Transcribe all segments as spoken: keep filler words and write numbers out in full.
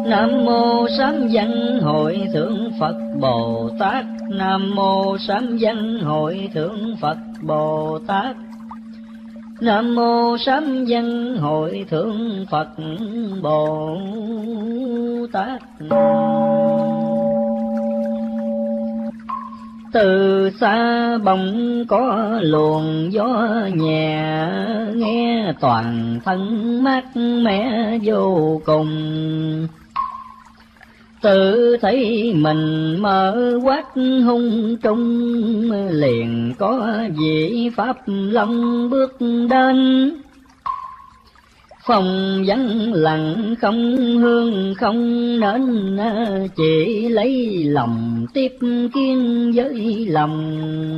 Nam mô Sám Văn Hội Thượng Phật Bồ Tát. Nam mô Sám Văn Hội Thượng Phật Bồ Tát. Nam mô Sám Văn Hội Thượng Phật Bồ Tát. Từ xa bỗng có luồng gió nhẹ, nghe toàn thân mát mẻ vô cùng. Tự thấy mình mở quát hung trung, liền có vị Pháp Long bước đến. Phòng vắng lặng không hương không nên, chỉ lấy lòng tiếp kiên với lòng.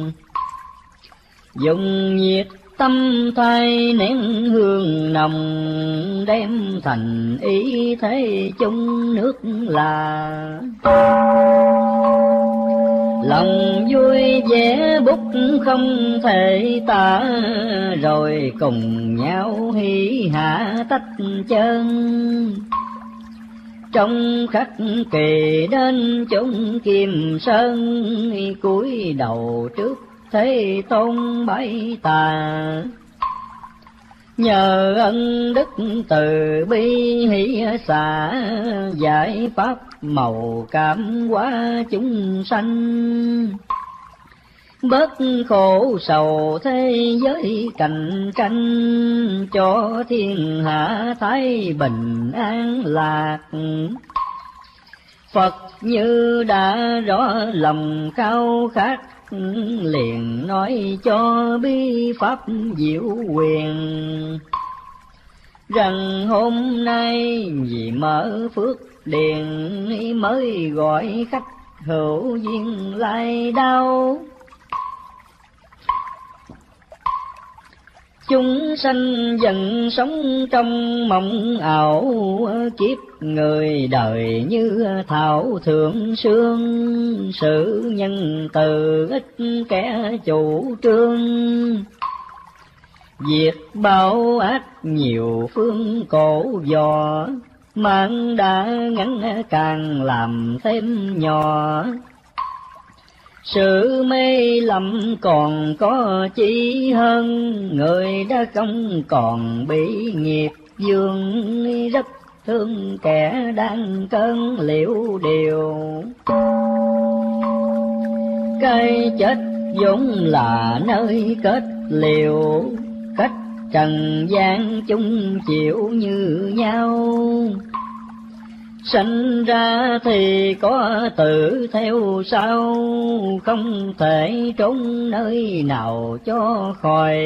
Dùng nhiệt tâm thay nén hương nồng, đem thành ý thế chung nước là. Lòng vui vẻ bút không thể tả, rồi cùng nhau hỉ hạ tách chân. Trong khắc kỳ đến chốn Kim Sơn, cúi đầu trước Thế Tôn bái tà. Nhờ ân đức từ bi hỷ xả, giải pháp màu cảm hóa chúng sanh. Bớt khổ sầu thế giới cạnh tranh, cho thiên hạ thái bình an lạc. Phật như đã rõ lòng khao khát, liền nói cho bi pháp diệu quyền. Rằng hôm nay vì mở phước điền, mới gọi khách hữu duyên lai đau. Chúng sanh dần sống trong mộng ảo, kiếp người đời như thảo thượng sương. Sự nhân từ ít kẻ chủ trương, diệt bao ác nhiều phương cổ dò. Mạng đã ngắn càng làm thêm nhỏ, sự mê lầm còn có chi hơn. Người đã không còn bị nghiệp dương, rất thương kẻ đang cơn liễu điều. Cái chết vốn là nơi kết liễu, cách trần gian chung chịu như nhau. Sanh ra thì có tự theo sau, không thể trốn nơi nào cho khỏi.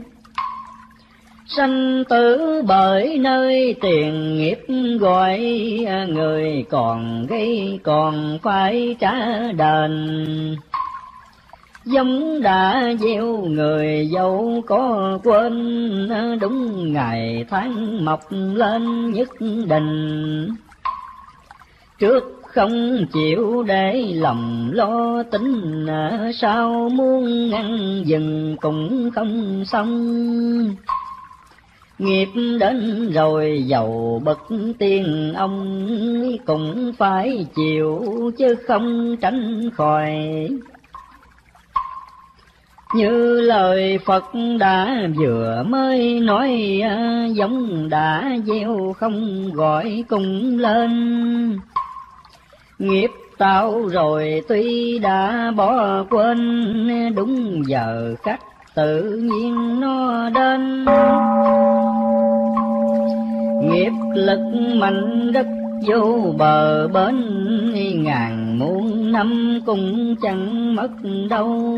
Sanh tử bởi nơi tiền nghiệp gọi, người còn gây còn phải trả đền. Giống đã gieo người dẫu có quên, đúng ngày tháng mọc lên nhất định. Trước không chịu để lòng lo tính, sao muốn ngăn dừng cũng không xong. Nghiệp đến rồi dầu bậc tiên ông, cũng phải chịu chứ không tránh khỏi. Như lời Phật đã vừa mới nói, giống đã gieo không gọi cùng lên. Nghiệp tạo rồi tuy đã bỏ quên, đúng giờ khắc tự nhiên nó đến. Nghiệp lực mạnh rất vô bờ bến, ngàn muôn năm cũng chẳng mất đâu.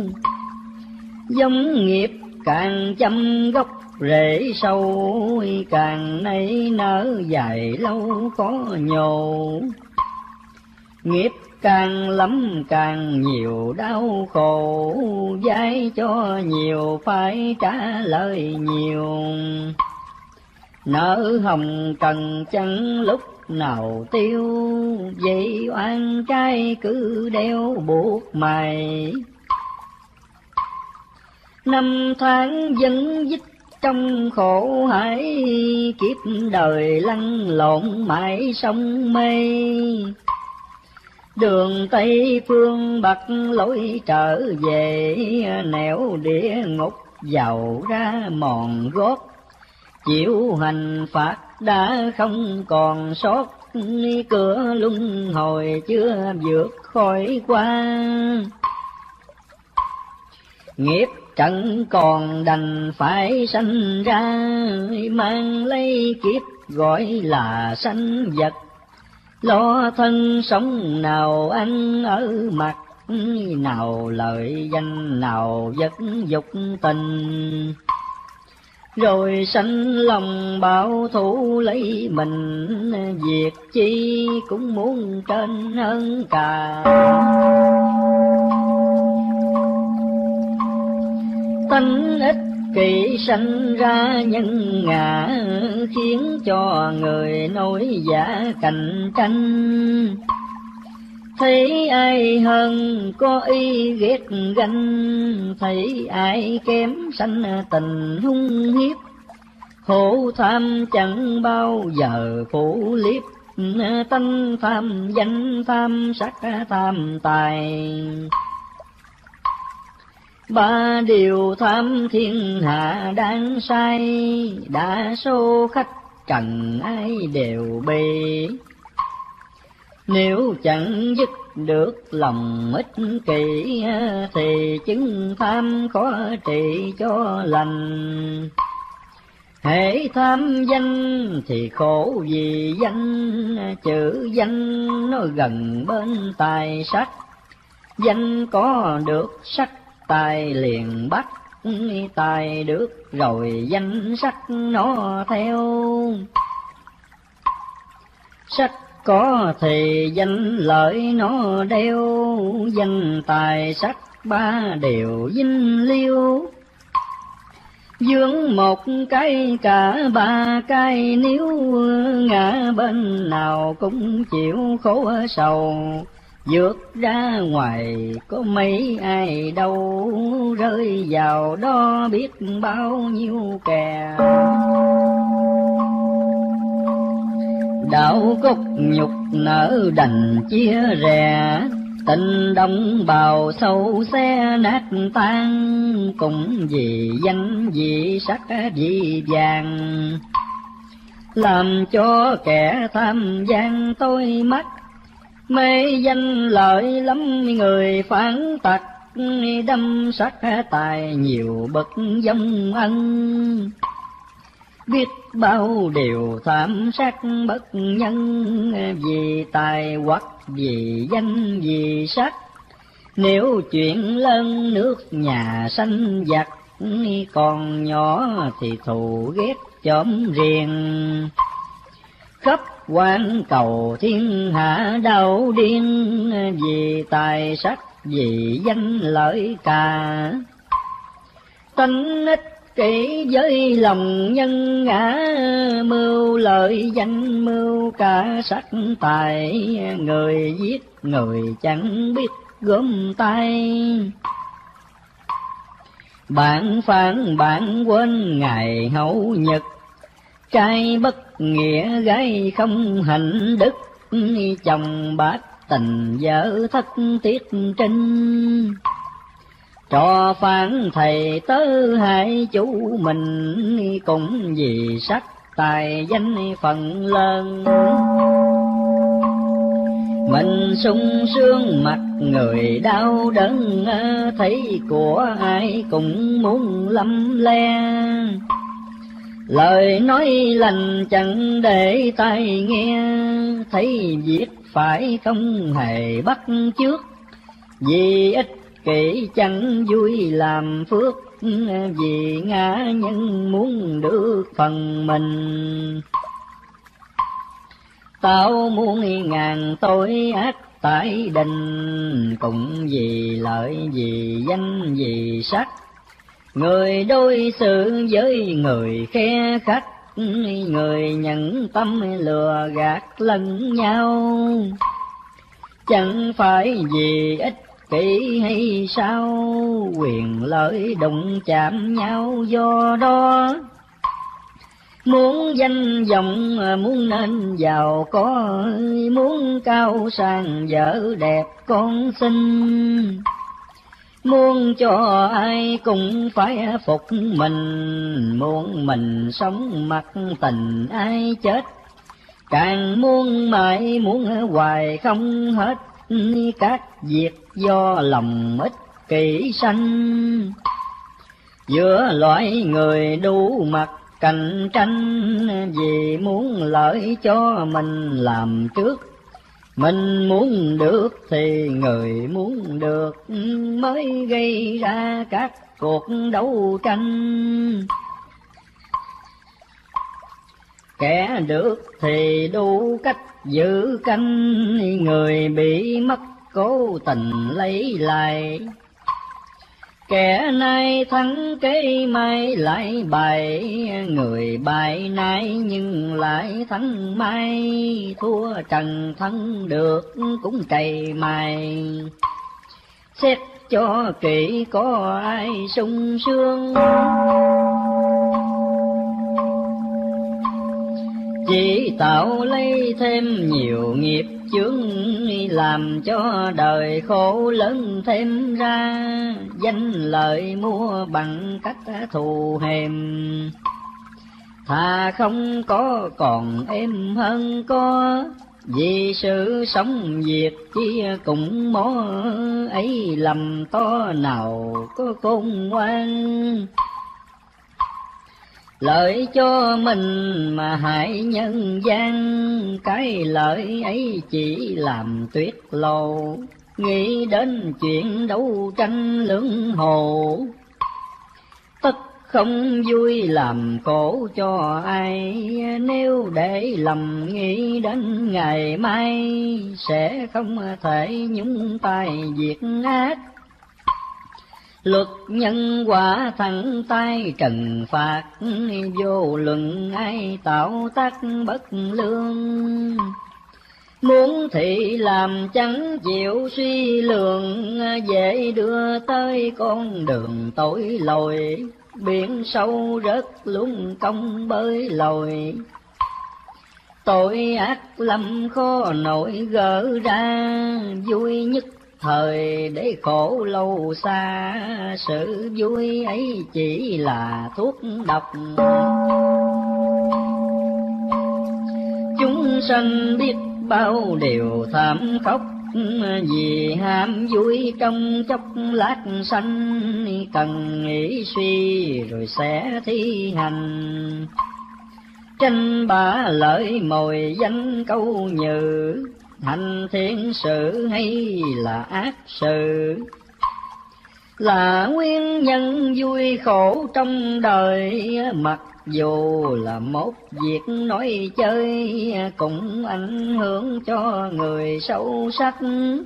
Giống nghiệp càng chăm gốc rễ sâu, càng nảy nở dài lâu khó nhổ. Nghiệp càng lắm càng nhiều đau khổ, dai cho nhiều phải trả lời nhiều. Nợ hồng cần chẳng lúc nào tiêu, vậy oan trai cứ đeo buộc mày. Năm tháng vẫn dích trong khổ hải, kiếp đời lăn lộn mãi sông mê. Đường Tây phương Bắc lối trở về, nẻo địa ngục giàu ra mòn gót. Chịu hành phạt đã không còn sót, cửa luân hồi chưa vượt khỏi qua. Nghiệp trận còn đành phải sanh ra, mang lấy kiếp gọi là sanh vật. Lo thân sống nào ăn ở mặt, nào lợi danh nào vật dục tình. Rồi sanh lòng bảo thủ lấy mình, việc chi cũng muốn trên hơn cả. Tánh ích kỷ sanh ra nhân ngã, khiến cho người nổi giả cạnh tranh. Thấy ai hơn có ý ghét ganh, thấy ai kém sanh tình hung hiếp. Khổ tham chẳng bao giờ phủ liếp, tánh tham danh tham sắc tham tài. Ba điều tham thiên hạ đang sai, đa số khách trần ai đều bê. Nếu chẳng dứt được lòng ích kỷ, thì chứng tham khó trị cho lành. Hễ tham danh thì khổ vì danh, chữ danh nó gần bên tài sắc. Danh có được sắc tài liền bắt, tài được rồi danh sắc nó theo. Sắc có thì danh lợi nó đeo, danh tài sắc ba đều vinh liêu. Vướng một cái cả ba cái, nếu ngã bên nào cũng chịu khổ sầu. Vượt ra ngoài có mấy ai đâu, rơi vào đó biết bao nhiêu kẻ. Đạo cốt nhục nở đành chia rẽ, tình đồng bào sâu xe nát tan. Cũng vì danh vì sắc vì vàng, làm cho kẻ tham gian tôi mắt. Mê danh lợi lắm người phản tặc, đâm sắc tài nhiều bậc dông ân. Biết bao điều tham sát bất nhân, vì tài hoặc vì danh vì sắc. Nếu chuyện lớn nước nhà sanh giặc, còn nhỏ thì thù ghét chóm riêng. Khắp quan cầu thiên hạ đau điên, vì tài sắc vì danh lợi cả. Tánh ích kỷ với lòng nhân ngã, mưu lợi danh mưu cả sắc tài. Người giết người chẳng biết gom tay, bạn phản bạn quên ngày hậu nhật. Trai bất nghĩa gái không hạnh đức, chồng bát tình vợ thất tiết trinh. Trò phản thầy tớ hai chủ mình, cũng vì sắc tài danh phần lớn. Mình sung sướng mặt người đau đớn, thấy của ai cũng muốn lâm le. Lời nói lành chẳng để tai nghe, thấy việc phải không hề bắt chước. Vì ích kỷ chẳng vui làm phước, vì ngã nhân muốn được phần mình. Tạo muôn ngàn tội ác tại đình, cũng vì lợi vì danh vì sắc. Người đối xử với người khe khắc, người nhận tâm lừa gạt lẫn nhau. Chẳng phải vì ích kỷ hay sao, quyền lợi đụng chạm nhau do đó. Muốn danh vọng muốn nên giàu có, muốn cao sang vợ đẹp con xinh. Muốn cho ai cũng phải phục mình, muốn mình sống mặc tình ai chết. Càng muốn mãi muốn hoài không hết, các việc do lòng ích kỷ sanh. Giữa loại người đủ mặt cạnh tranh, vì muốn lợi cho mình làm trước. Mình muốn được thì người muốn được, mới gây ra các cuộc đấu tranh. Kẻ được thì đủ cách giữ canh, người bị mất cố tình lấy lại. Kẻ nay thắng kế mai lại bại, người bại nay nhưng lại thắng mai. Thua trần thân được cũng cày mài, xét cho kỹ có ai sung sướng. Chỉ tạo lấy thêm nhiều nghiệp chướng, làm cho đời khổ lớn thêm ra. Danh lợi mua bằng cách thù hèm, thà không có còn êm hơn có. Vì sự sống việc chi cũng mó ấy, lầm to nào có khôn ngoan. Lợi cho mình mà hại nhân gian, cái lợi ấy chỉ làm tuyết lộ. Nghĩ đến chuyện đấu tranh lưỡng hồ, tất không vui làm khổ cho ai. Nếu để lầm nghĩ đến ngày mai, sẽ không thể nhúng tay việc ác. Luật nhân quả thẳng tay trừng phạt, vô luận ai tạo tác bất lương. Muốn thì làm chẳng chịu suy lượng, dễ đưa tới con đường tội lỗi. Biển sâu rất luôn công bơi lội, tội ác lầm khó nổi gỡ ra. Vui nhất thời để khổ lâu xa, sự vui ấy chỉ là thuốc độc. Chúng sanh biết bao điều thảm khốc, vì ham vui trong chốc lát sanh. Cần nghĩ suy rồi sẽ thi hành, tranh bá lợi mồi danh câu nhừ. Hành thiện sự hay là ác sự, là nguyên nhân vui khổ trong đời. Mặc dù là một việc nói chơi, cũng ảnh hưởng cho người sâu sắc.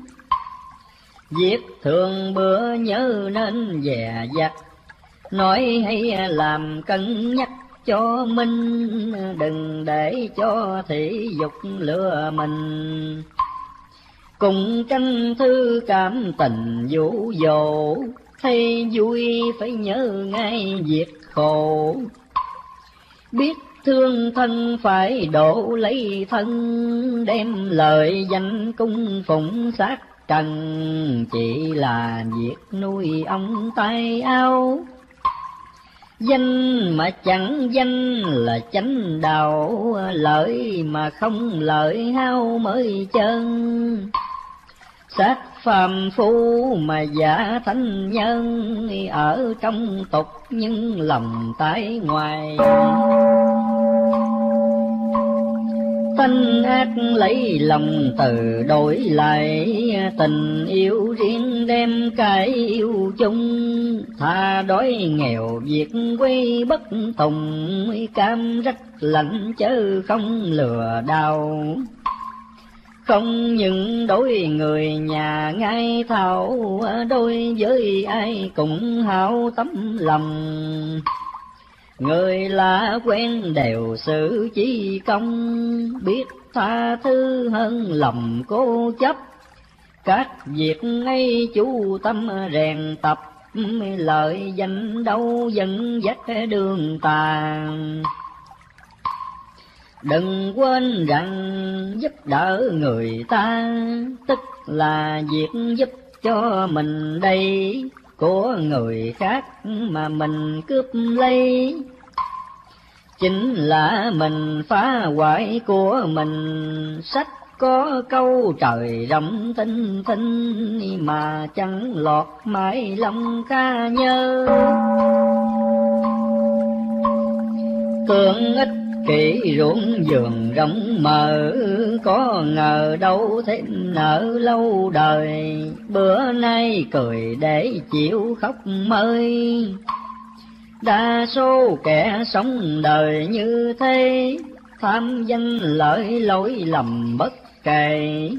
Việc thường bữa nhớ nên dè dặt, nói hay làm cân nhắc cho mình. Đừng để cho thị dục lừa mình, cùng tranh thư cảm tình dụ dỗ. Thấy vui phải nhớ ngay việc khổ, biết thương thân phải độ lấy thân. Đem lời danh cung phụng sát trần, chỉ là việc nuôi ông tay áo. Danh mà chẳng danh là chánh đạo, lợi mà không lợi hao mới chân. Xác phàm phu mà giả thánh nhân, ở trong tục nhưng lòng tái ngoài. Tánh ác lấy lòng từ đổi lại, tình yêu riêng đem cái yêu chung. Tha đói nghèo việc quay bất tùng, cam rách lạnh chớ không lừa đau. Không những đối người nhà ngay thảo, đối với ai cũng hảo tấm lòng. Người lạ quen đều xử chí công, biết tha thứ hơn lòng cố chấp. Các việc ấy chú tâm rèn tập, lợi danh đâu dẫn dắt đường tà. Đừng quên rằng giúp đỡ người ta, tức là việc giúp cho mình đây, của người khác mà mình cướp lấy, chính là mình phá hoại của mình. Sách có câu trời rộng tinh tinh, mà chẳng lọt mãi lòng ca nhớ. Tưởng ích kỷ ruộng vườn rộng mở, có ngờ đâu thêm nợ lâu đời. Bữa nay cười để chịu khóc mơi, đa số kẻ sống đời như thế, tham danh lợi lỗi lầm bất kể.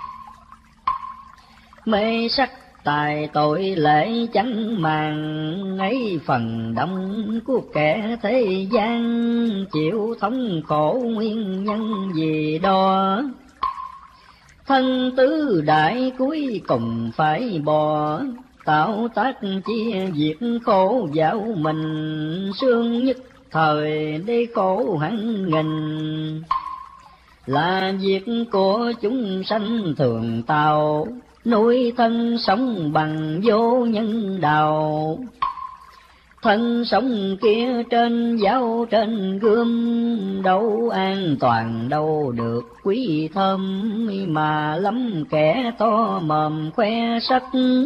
Mê sắc tài tội lễ chẳng màng, ấy phần đông của kẻ thế gian, chịu thống khổ nguyên nhân gì đó. Thân tứ đại cuối cùng phải bỏ, tạo tác chia việc khổ dạo mình. Sương nhất thời để khổ hẳn nghìn, là việc của chúng sanh thường tạo. Nuôi thân sống bằng vô nhân đạo, thân sống kia trên giáo trên gươm. Đâu an toàn đâu được quý thơm, mà lắm kẻ to mồm khoe sắc.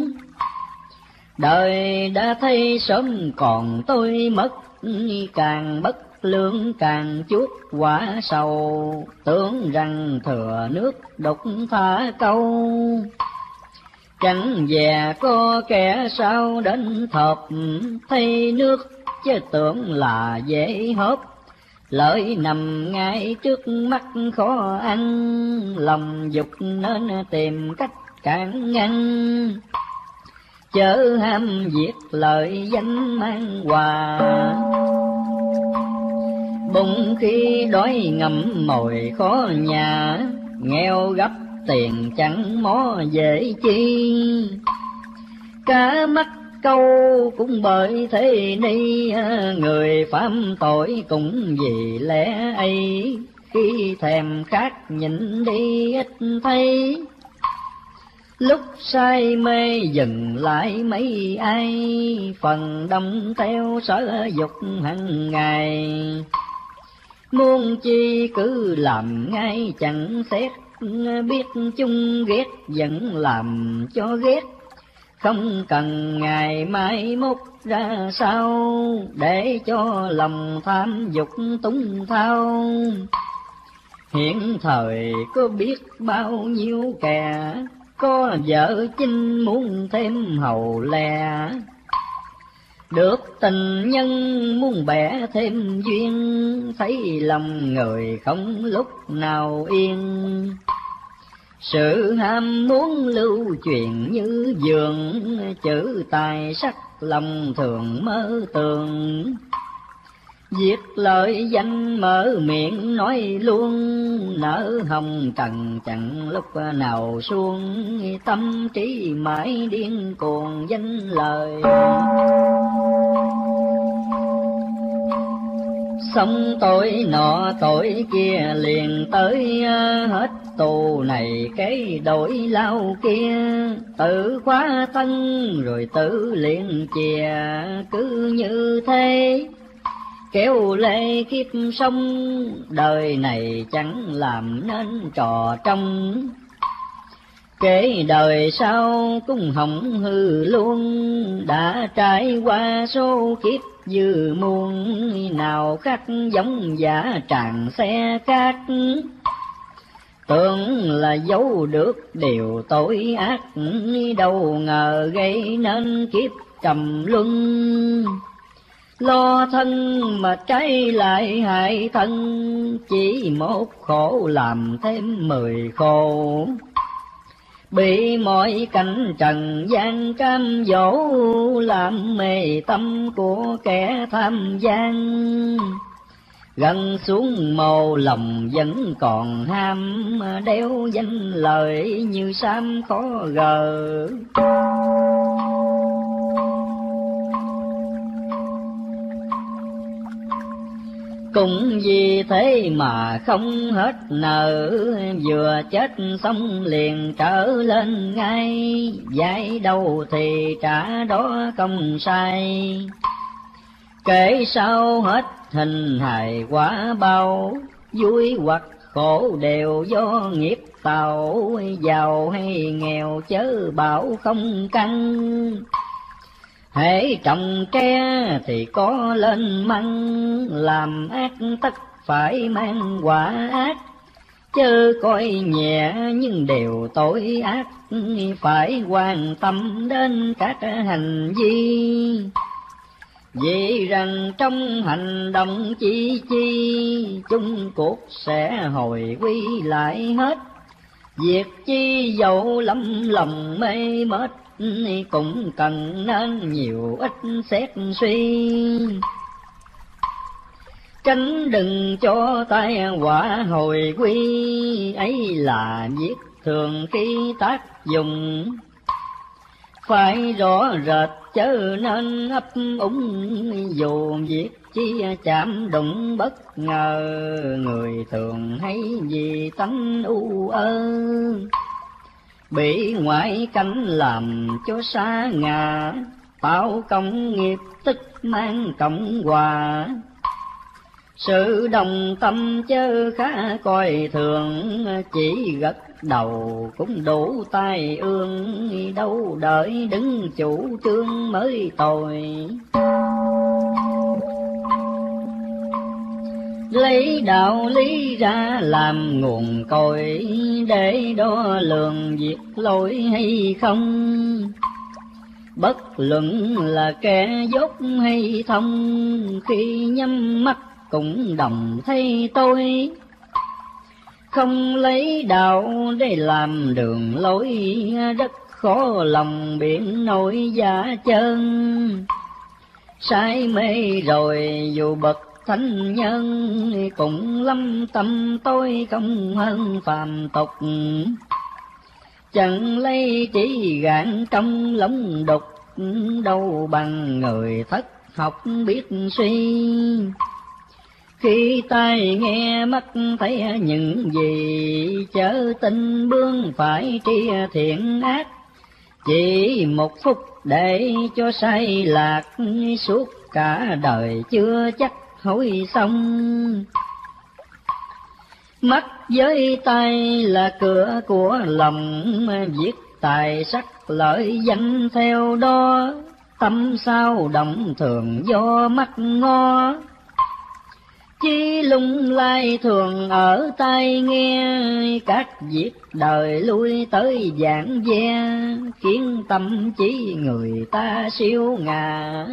Đời đã thấy sớm còn tôi mất, càng bất lương càng chuốc quả sầu. Tưởng rằng thừa nước đục thả câu, chẳng dè có kẻ sao đến thọp. Thấy nước chứ tưởng là dễ hớp, lợi nằm ngay trước mắt khó ăn. Lòng dục nên tìm cách cản ngăn, chớ ham việc lợi danh mang hòa. Bụng khi đói ngậm mồi khó nhà, nghèo gấp tiền chẳng mó dễ chi. Cá mắc câu cũng bởi thế ni, người phạm tội cũng vì lẽ ấy. Khi thèm khát nhịn đi ít thấy, lúc say mê dừng lại mấy ai. Phần đông theo sở dục hằng ngày, muốn chi cứ làm ngay chẳng xét. Biết chung ghét vẫn làm cho ghét, không cần ngày mai mốt ra sao. Để cho lòng tham dục túng thao, hiện thời có biết bao nhiêu kẻ. Có vợ chinh muốn thêm hầu lè, được tình nhân muốn bẻ thêm duyên. Thấy lòng người không lúc nào yên, sự ham muốn lưu truyền như vườn. Chữ tài sắc lòng thường mơ tường, việc lợi danh mở miệng nói luôn. Nở hồng trần chẳng lúc nào xuông, tâm trí mãi điên cuồng danh lời. Xong tội nọ tội kia liền tới, hết tù này cái đổi lao kia. Tự khóa thân rồi tự luyện chìa, cứ như thế kéo lê kiếp sống. Đời này chẳng làm nên trò trong, kể đời sau cũng hỏng hư luôn. Đã trải qua số kiếp dư muôn, nào khác giống giả tràn xe cát. Tưởng là giấu được điều tội ác, đâu ngờ gây nên kiếp trầm luân. Lo thân mà trái lại hại thân, chỉ một khổ làm thêm mười khổ. Bị mọi cảnh trần gian cam dỗ, làm mê tâm của kẻ tham gian. Gần xuống mồ lòng vẫn còn ham, đeo danh lợi như sam khó gờ. Cũng vì thế mà không hết nợ, vừa chết xong liền trở lên ngay, dạy đâu thì trả đó công sai. Kể sau hết hình hài quả bao, vui hoặc khổ đều do nghiệp tạo, giàu hay nghèo chớ bảo không căn. Hễ trồng tre thì có lên măng, làm ác tất phải mang quả ác, chớ coi nhẹ nhưng đều tội ác, phải quan tâm đến các hành vi. Vì rằng trong hành động chi chi, chung cuộc sẽ hồi quy lại hết. Việc chi dẫu lắm lòng mê mết, cũng cần nên nhiều ít xét suy. Tránh đừng cho tai họa hồi quy, ấy là việc thường khi tác dụng. Phải rõ rệt chớ nên ấp úng, dù việc chi chạm đụng bất ngờ. Người thường hay vì tánh u ơ, bị ngoại cảnh làm cho xa ngã. Tạo công nghiệp tức mang cộng hòa, sự đồng tâm chớ khá coi thường. Chỉ gật đầu cũng đủ tai ương, đâu đợi đứng chủ trương mới tồi. Lấy đạo lý ra làm nguồn cội, để đo lường việc lỗi hay không. Bất luận là kẻ dốt hay thông, khi nhắm mắt cũng đồng thấy tôi. Không lấy đạo để làm đường lối, rất khó lòng biển nổi giả chân. Sai mê rồi dù bậc thánh nhân, cũng lâm tâm tôi không hơn phàm tục. Chẳng lấy trí gạn trong lống đục, đâu bằng người thất học biết suy. Khi tai nghe mắt thấy những gì, chớ tin bướng phải tri thiện ác. Chỉ một phút để cho say lạc, suốt cả đời chưa chắc hối xong. Mắt với tay là cửa của lòng, viết tài sắc lợi danh theo đó. Tâm sao động thường do mắt ngó, chi lung lai thường ở tai nghe. Các việc đời lui tới giảng ve, khiến tâm trí người ta siêu ngà.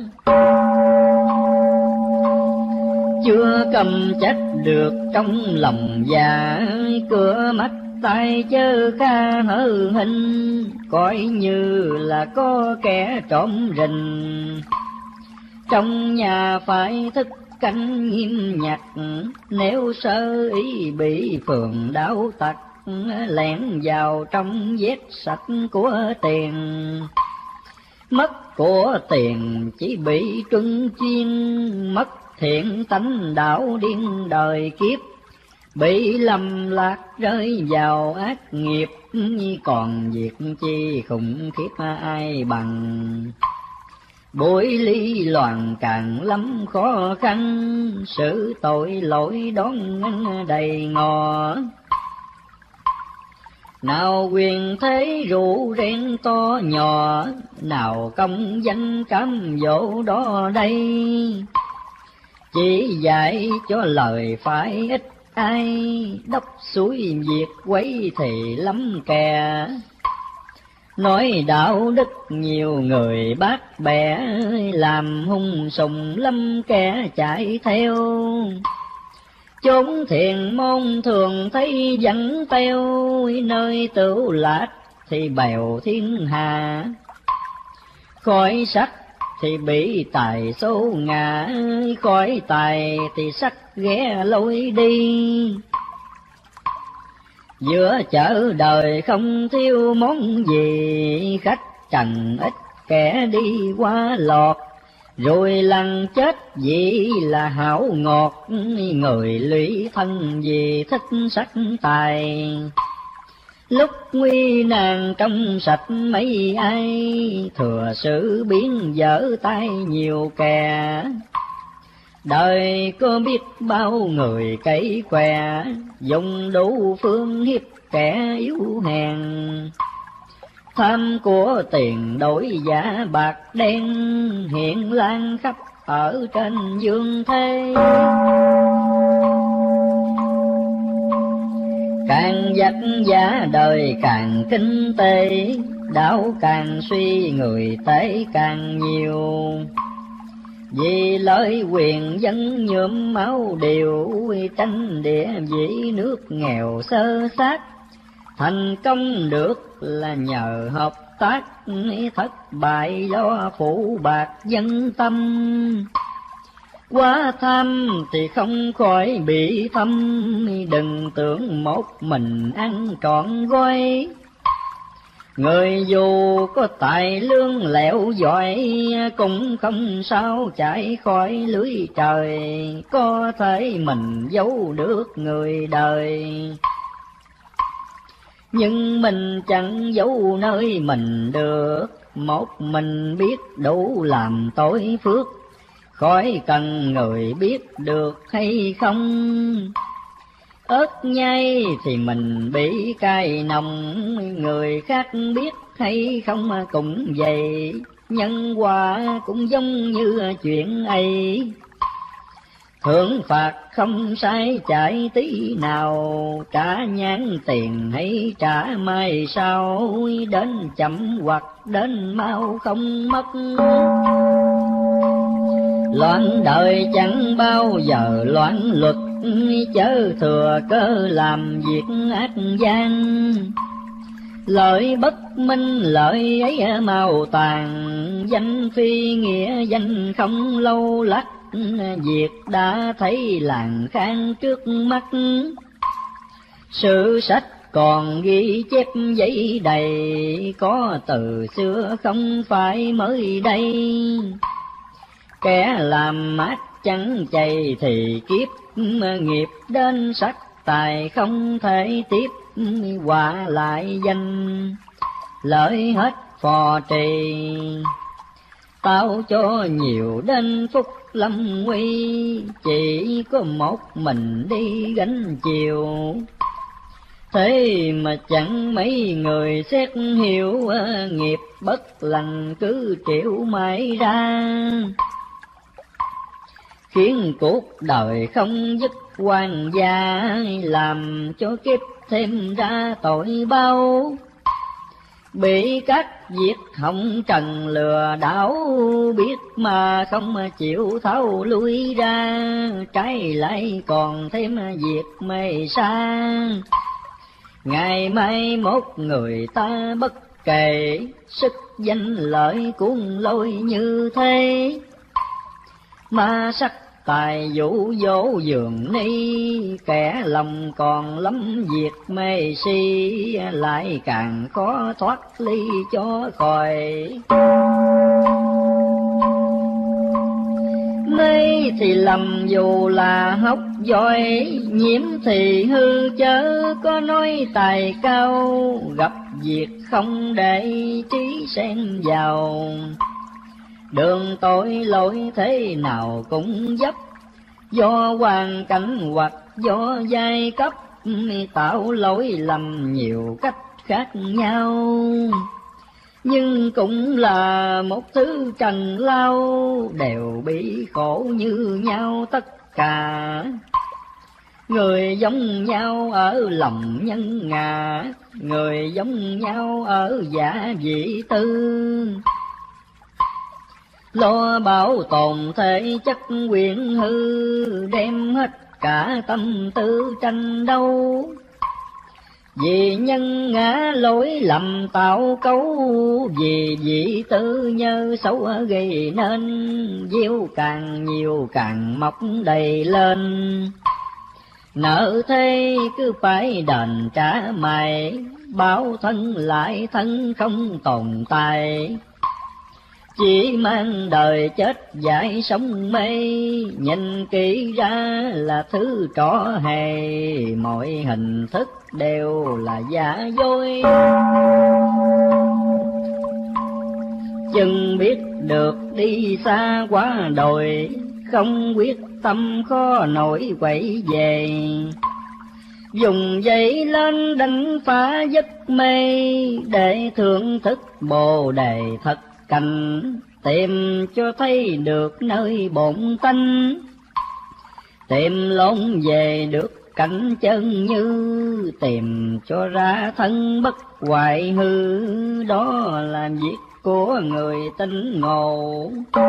Chưa cầm chắc được trong lòng già, cửa mắt tay chớ kha hơ hình. Coi như là có kẻ trộm rình, trong nhà phải thức canh nghiêm nhặt. Nếu sơ ý bị phường đảo tặc, lẻn vào trong vét sạch của tiền. Mất của tiền chỉ bị truân chuyên, mất thiện tánh đạo điên đời kiếp. Bị lầm lạc rơi vào ác nghiệp, còn việc chi khủng khiếp ai bằng. Bối ly loạn càng lắm khó khăn, sự tội lỗi đón đầy ngò. Nào quyền thế rủ ren to nhỏ, nào công danh cám dỗ đó đây. Chỉ dạy cho lời phải ít ai, đốc suối việc quấy thì lắm kè. Nói đạo đức nhiều người bác bẻ, làm hung sùng lắm kẻ chạy theo. Chốn thiền môn thường thấy dẫn teo, nơi tửu lạc thì bèo thiên hà. Khỏi sắc thì bị tài số ngã, khỏi tài thì sắc ghé lối đi. Giữa chợ đời không thiếu món gì, khách trần ít kẻ đi qua lọt. rồi lằn chết vì là hảo ngọt, người lụy thân vì thích sắc tài. Lúc nguy nan trong sạch mấy ai, thừa sự biến dở tay nhiều kẻ. Đời có biết bao người cậy què, dùng đủ phương hiếp kẻ yếu hèn. Tham của tiền đổi giả bạc đen, hiện lan khắp ở trên dương thế. Càng vất vả đời càng kinh tế, đạo càng suy người tế càng nhiều. Vì lợi quyền dân nhuộm máu điều, tranh địa vị nước nghèo sơ sát. Thành công được là nhờ hợp tác, thất bại do phụ bạc dân tâm. Quá tham thì không khỏi bị thâm, đừng tưởng một mình ăn trọn gói. Người dù có tài lương lẹo giỏi, cũng không sao chạy khỏi lưới trời. Có thể mình giấu được người đời, nhưng mình chẳng giấu nơi mình được. Một mình biết đủ làm tội phước, khỏi cần người biết được hay không. Ớt nhai thì mình bị cay nồng, người khác biết hay không cũng vậy. Nhân quả cũng giống như chuyện ấy, thưởng phạt không sai chạy tí nào. Trả nhãn tiền hay trả mai sau, đến chậm hoặc đến mau không mất. Loạn đời chẳng bao giờ loạn luật, chớ thừa cơ làm việc ác gian. Lợi bất minh lợi ấy mau tàn, danh phi nghĩa danh không lâu lắc. Việc đã thấy làng khang trước mắt, sử sách còn ghi chép giấy đầy. Có từ xưa không phải mới đây, kẻ làm mát chẳng chay thì kiếp. Nghiệp đến sắc tài không thể tiếp, họa lại danh lợi hết phò trì. Tao cho nhiều đến phúc lâm nguy, chỉ có một mình đi gánh chiều. Thế mà chẳng mấy người xét hiểu, nghiệp bất lành cứ triệu mãi ra. Khiến cuộc đời không dứt quan gia, làm cho kiếp thêm ra tội bao. Bị các việc hồng trần lừa đảo, biết mà không chịu tháo lui ra. Trái lại còn thêm việc mê sa, ngày mai mốt người ta bất kể. Sức danh lợi cuốn lôi như thế, ma sắc tài dụ dỗ dường ni. Kẻ lòng còn lắm việc mê si, lại càng khó thoát ly cho khỏi. Mê thì lầm dù là học giỏi, nhiễm thì hư chớ có nói tài cao. Gặp việc không để trí xen vào, đường tội lỗi thế nào cũng dấp. Do hoàn cảnh hoặc do giai cấp, tạo lỗi lầm nhiều cách khác nhau. Nhưng cũng là một thứ trần lao, đều bị khổ như nhau tất cả. Người giống nhau ở lòng nhân ngã, người giống nhau ở giả vị tư. Lo bảo tồn thể chất quyền hư, đem hết cả tâm tư tranh đấu. Vì nhân ngã lỗi lầm tạo cấu, vì vị tư nhơ xấu gây nên. Gieo càng nhiều càng mọc đầy lên, nợ thế cứ phải đền trả mày. Báo thân lại thân không tồn tại, chỉ mang đời chết dại sống mê, nhìn kỹ ra là thứ trò hề, mọi hình thức đều là giả dối. Chừng biết được đi xa quá đồi, không quyết tâm khó nổi quậy về, dùng dây lên đánh phá giấc mê, để thưởng thức bồ đề thật cảnh, tìm cho thấy được nơi bổn tánh, tìm lộn về được cảnh chân như, tìm cho ra thân bất hoại hư, đó là việc của người tinh ngộ.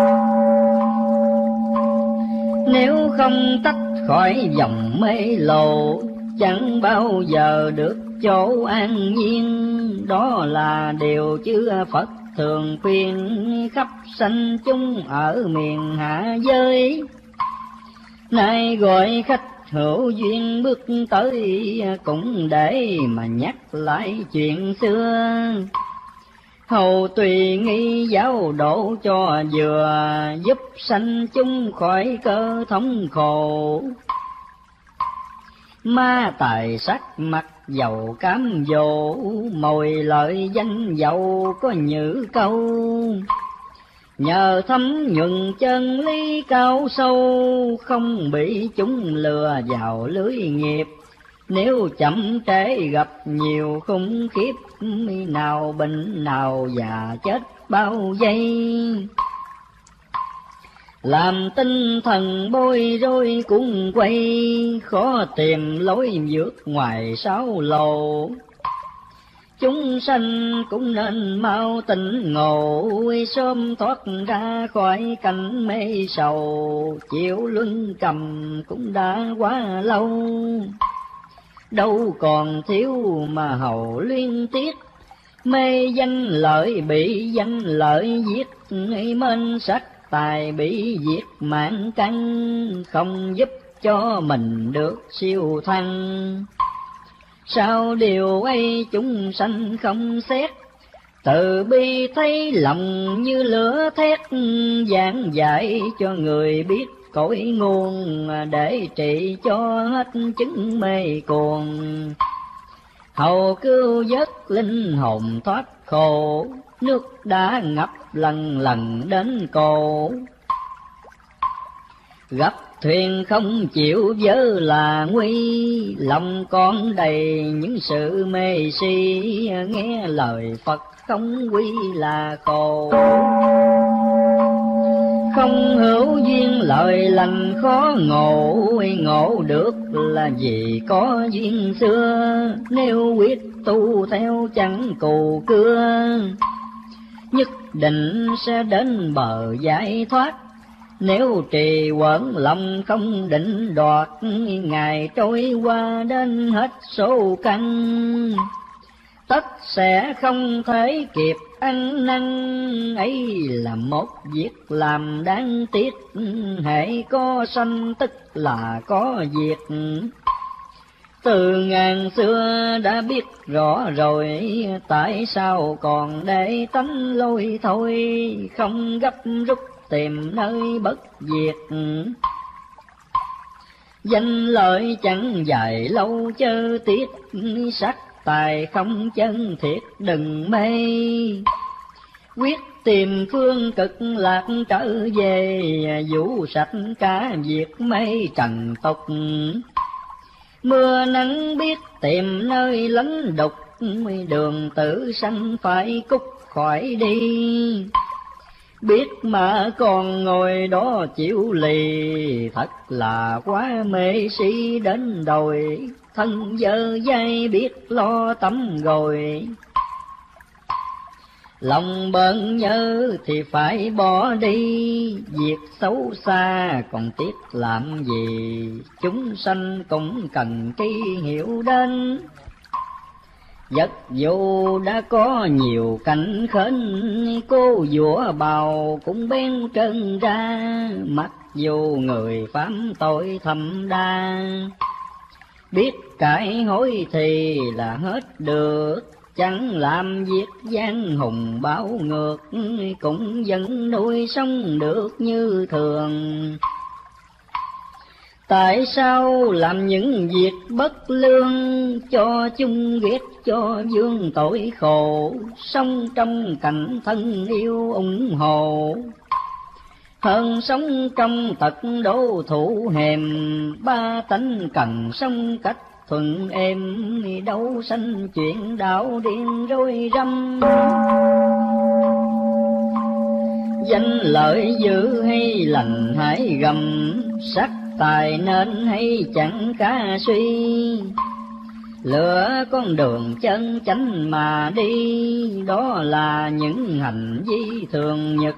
Nếu không tách khỏi dòng mê lộ, chẳng bao giờ được chỗ an nhiên, đó là điều chư Phật thường khuyên khắp sanh chúng ở miền hạ giới. Nay gọi khách hữu duyên bước tới, cũng để mà nhắc lại chuyện xưa, hầu tùy nghi giáo độ cho vừa, giúp sanh chúng khỏi cơ thống khổ. Ma tài sắc mặt dầu cám dỗ, mồi lợi danh dầu có nhữ câu, nhờ thấm nhuần chân lý cao sâu, không bị chúng lừa vào lưới nghiệp. Nếu chậm trễ gặp nhiều khủng khiếp, nào bệnh nào già chết bao giây, làm tinh thần bối rối cuốn quay, khó tìm lối vượt ngoài sáu lầu. Chúng sanh cũng nên mau tỉnh ngộ, sớm thoát ra khỏi cảnh mê sầu, chịu luân cầm cũng đã quá lâu. Đâu còn thiếu mà hầu liên tiếc, mê danh lợi bị danh lợi giết, mênh sắc tài bị diệt mạng căn, không giúp cho mình được siêu thăng. Sao điều ấy chúng sanh không xét, từ bi thấy lòng như lửa thét, giảng dạy cho người biết cội nguồn, để trị cho hết chứng mê cuồng. Hầu cứu vớt linh hồn thoát khổ, nước đã ngập lần lần đến cổ. Gặp thuyền không chịu vớ là nguy, lòng con đầy những sự mê si, nghe lời Phật không quy là khổ. Không hữu duyên lời lành khó ngộ, ngộ được là vì có duyên xưa, nếu quyết tu theo chẳng cù cưa, nhất định sẽ đến bờ giải thoát. Nếu trì quẩn lòng không định đoạt, ngày trôi qua đến hết số căn, tất sẽ không thể kịp ăn năn. Ấy là một việc làm đáng tiếc, hễ có sanh tức là có diệt. Từ ngàn xưa đã biết rõ rồi, tại sao còn để tánh lôi thôi, không gấp rút tìm nơi bất diệt. Danh lợi chẳng dài lâu chớ tiếc, sắc tài không chân thiệt đừng mê. Quyết tìm phương cực lạc trở về, vũ sạch cả việc mê trần tục. Mưa nắng biết tìm nơi lánh đục, đường tử sanh phải cút khỏi đi. Biết mà còn ngồi đó chịu lì, thật là quá mê si đến đồi. Thân dơ dây biết lo tắm rồi, lòng bận nhớ thì phải bỏ đi. Việc xấu xa còn tiếc làm gì, chúng sanh cũng cần tri hiểu đến. Giấc dù đã có nhiều cảnh khến, cô vua bào cũng bén chân ra. Mặc dù người phạm tội thầm đa, biết cải hối thì là hết được. chẳng làm việc gian hùng báo ngược, cũng vẫn nuôi sống được như thường. Tại sao làm những việc bất lương, cho chung ghét cho vương tội khổ, sống trong cảnh thân yêu ủng hộ. Hơn sống trong tật đố thủ hèm, ba tánh cần sống cách thuận êm, đâu sanh chuyện đạo điên rối rắm. Danh lợi dữ hay lành hãy gầm, sắc tài nên hay chẳng cá suy. Lựa con đường chân chánh mà đi, đó là những hành vi thường nhật.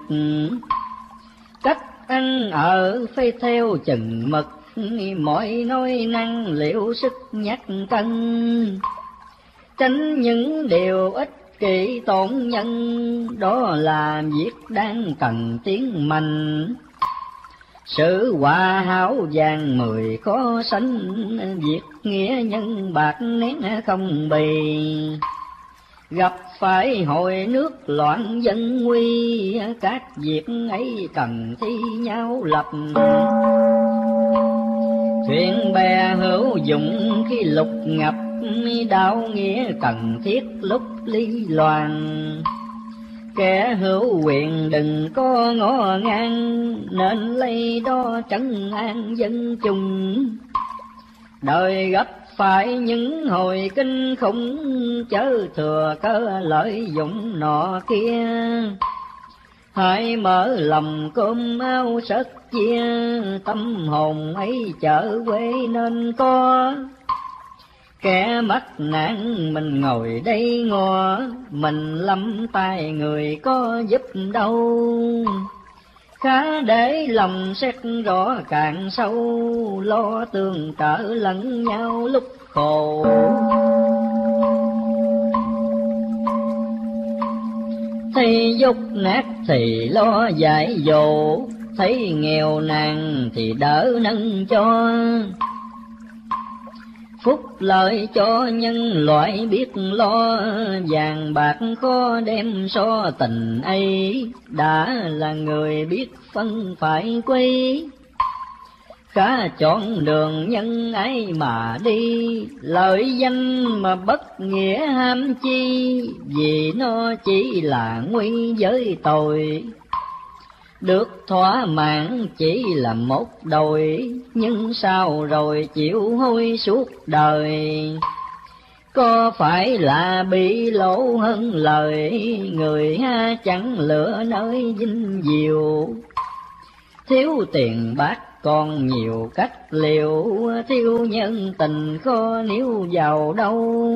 Cách ăn ở phải theo chừng mực, mọi nói năng liệu sức nhắc cân. Tránh những điều ích kỷ tổn nhân, đó là việc đang cần tiến mạnh. Sự hòa hảo vàng mười khó sánh, việc nghĩa nhân bạc nén không bì. Gặp phải hồi nước loạn dân nguy, các việc ấy cần thi nhau lập. Thuyền bè hữu dụng khi lục ngập, đạo nghĩa cần thiết lúc ly loạn. Kẻ hữu quyền đừng có ngó ngang, nên lấy đó trấn an dân chúng. Đời gấp phải những hồi kinh khủng, chớ thừa cơ lợi dụng nọ kia. Hãy mở lòng cơm áo sất chia, tâm hồn ấy chở quê nên có. Kẻ mắc nạn mình ngồi đây ngó, mình lắm tay người có giúp đâu. Khá để lòng xét rõ càng sâu, lo tương trợ lẫn nhau lúc khổ. Thấy dốc nát thì lo giải dỗ, thấy nghèo nàn thì đỡ nâng cho. Phúc lợi cho nhân loại biết lo, vàng bạc khó đem so tình ấy. Đã là người biết phân phải quý, khá chọn đường nhân ấy mà đi. Lợi danh mà bất nghĩa ham chi, vì nó chỉ là nguy với tội. Được thỏa mãn chỉ là một đồi, nhưng sao rồi chịu hối suốt đời. Có phải là bị lỗ hơn lời, người ha chẳng lựa nơi vinh diệu. Thiếu tiền bạc còn nhiều cách liệu, thiếu nhân tình khó níu vào đâu.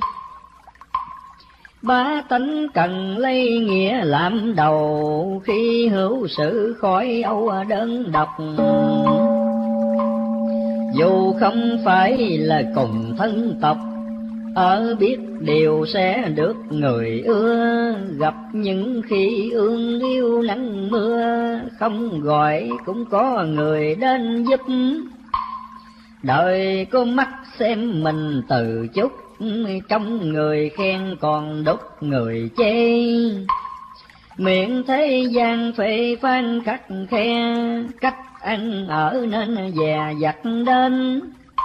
Ba tánh cần lấy nghĩa làm đầu, khi hữu sự khỏi âu đơn độc. Dù không phải là cùng thân tộc, ở biết điều sẽ được người ưa. Gặp những khi ương yêu nắng mưa, không gọi cũng có người đến giúp. Đời có mắt xem mình từ chút, trong người khen còn đốt người chê. Miệng thế gian phê phán khắc khe, cách ăn ở nên dè dặt đến.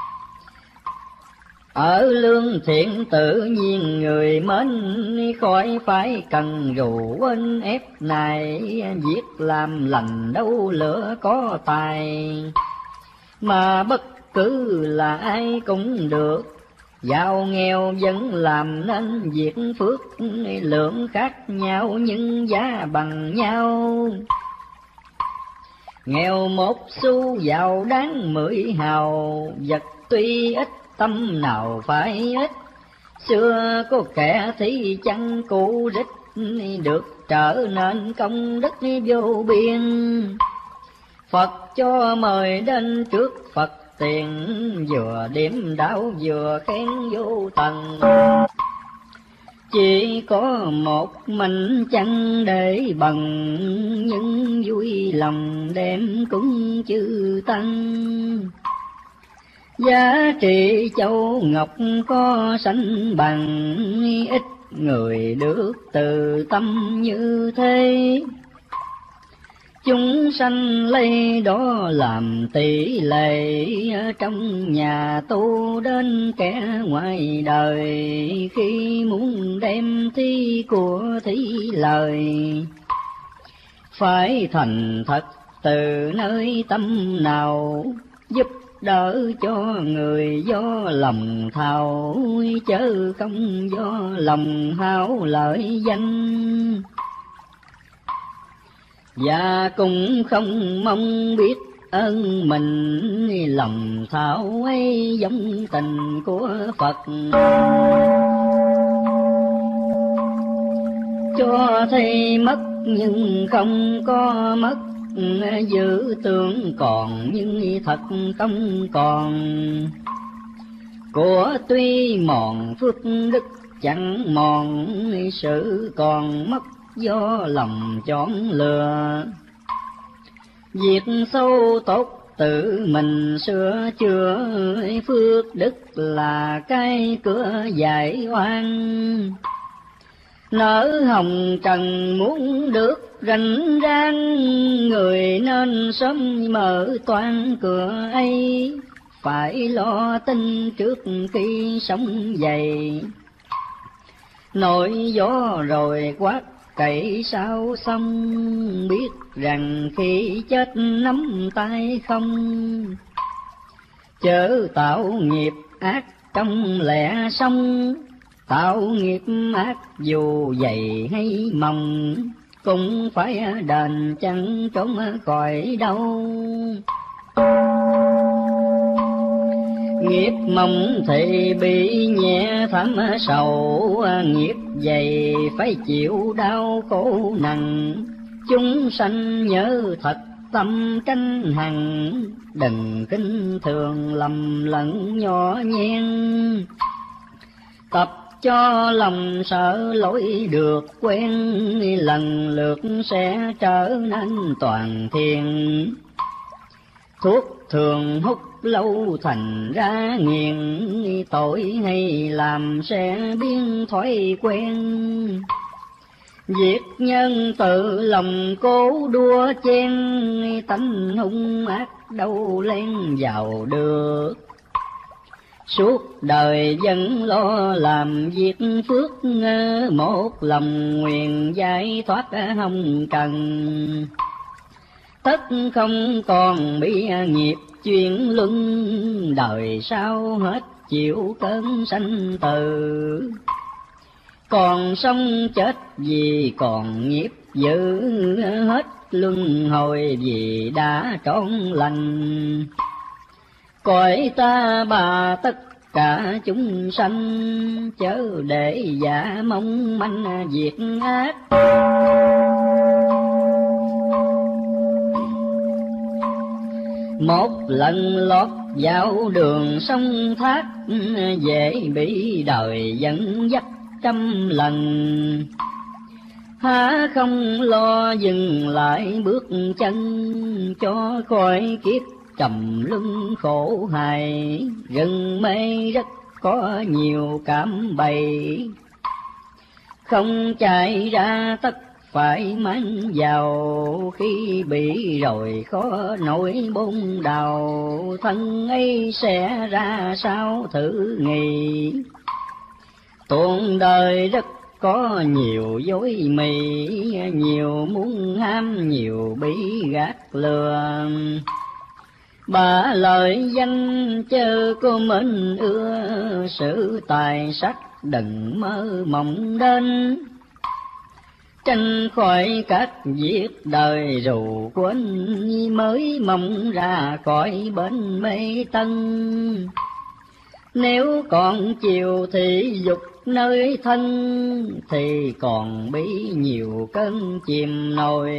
Ở lương thiện tự nhiên người mến, khỏi phải cần rủ quên ép này. Việc làm lành đâu lửa có tài, mà bất cứ là ai cũng được. Giàu nghèo vẫn làm nên việc phước, lượng khác nhau nhưng giá bằng nhau. Nghèo một xu giàu đáng mười hào, vật tuy ít tâm nào phải ít. Xưa có kẻ thì chẳng cụ rích, được trở nên công đức vô biên. Phật cho mời đến trước Phật tiền, vừa điểm đạo vừa khen vô tận. Chỉ có một mình chẳng để bằng, nhưng vui lòng đem cúng chư tăng. Giá trị châu ngọc có sánh bằng, ít người được từ tâm như thế. Chúng sanh lấy đó làm tỷ lệ, trong nhà tu đến kẻ ngoài đời, khi muốn đem thi của thí lời. Phải thành thật từ nơi tâm nào, giúp đỡ cho người do lòng thao, chớ không do lòng hao lợi danh. Và cũng không mong biết ơn mình, lòng thao ấy giống tình của Phật. Cho thấy mất nhưng không có mất, giữ tưởng còn nhưng thật không còn. Của tuy mòn phước đức chẳng mòn, sự còn mất do lòng chọn lừa. Việc sâu tốt tự mình sửa chữa, phước đức là cái cửa giải oan. Nở hồng trần muốn được rành rang, người nên sớm mở toan cửa ấy. Phải lo tin trước khi sống dậy, nổi gió rồi quát cậy sao xong. Biết rằng khi chết nắm tay không, chớ tạo nghiệp ác trong lẽ sống. Tạo nghiệp ác dù dày hay mỏng, cũng phải đền chẳng trốn khỏi đâu. Nghiệp mỏng thì bị nhẹ thảm sầu, nghiệp dày phải chịu đau khổ nặng. Chúng sanh nhớ thật tâm tranh hằng, đừng khinh thường lầm lẫn nhỏ nhen. Tập cho lòng sợ lỗi được quen, lần lượt sẽ trở nên toàn thiện. Thuốc thường hút lâu thành ra nghiện, tội hay làm sẽ biến thói quen. Việc nhân tự lòng cố đua chen, tánh hung ác đâu len vào được. Suốt đời vẫn lo làm việc phước, một lòng nguyện giải thoát hồng trần. Tất không còn bị nghiệp chuyển luân, đời sau hết chịu cơn sanh tử. Còn sống chết vì còn nghiệp dữ, hết luân hồi vì đã trọn lành. Cõi ta bà tất cả chúng sanh, chớ để giả mong manh việc ác. Một lần lọt vào đường sông thác, dễ bị đời dẫn dắt trăm lần. Há không lo dừng lại bước chân, cho khỏi kiếp trầm luân khổ hài. Rừng mây rất có nhiều cảm bày, không chạy ra tất phải mang vào. Khi bị rồi khó nổi bôn đầu, thân ấy sẽ ra sao thử nghĩ. Tuôn đời rất có nhiều dối mì, nhiều muốn ham nhiều bị gạt lừa. Bà lời danh chớ có mến ưa, sự tài sắc đừng mơ mộng đến. Tranh khỏi các việc đời rủ quên, mới mong ra khỏi bến mê tân. Nếu còn chiều thị dục nơi thân, thì còn bị nhiều cơn chìm nổi.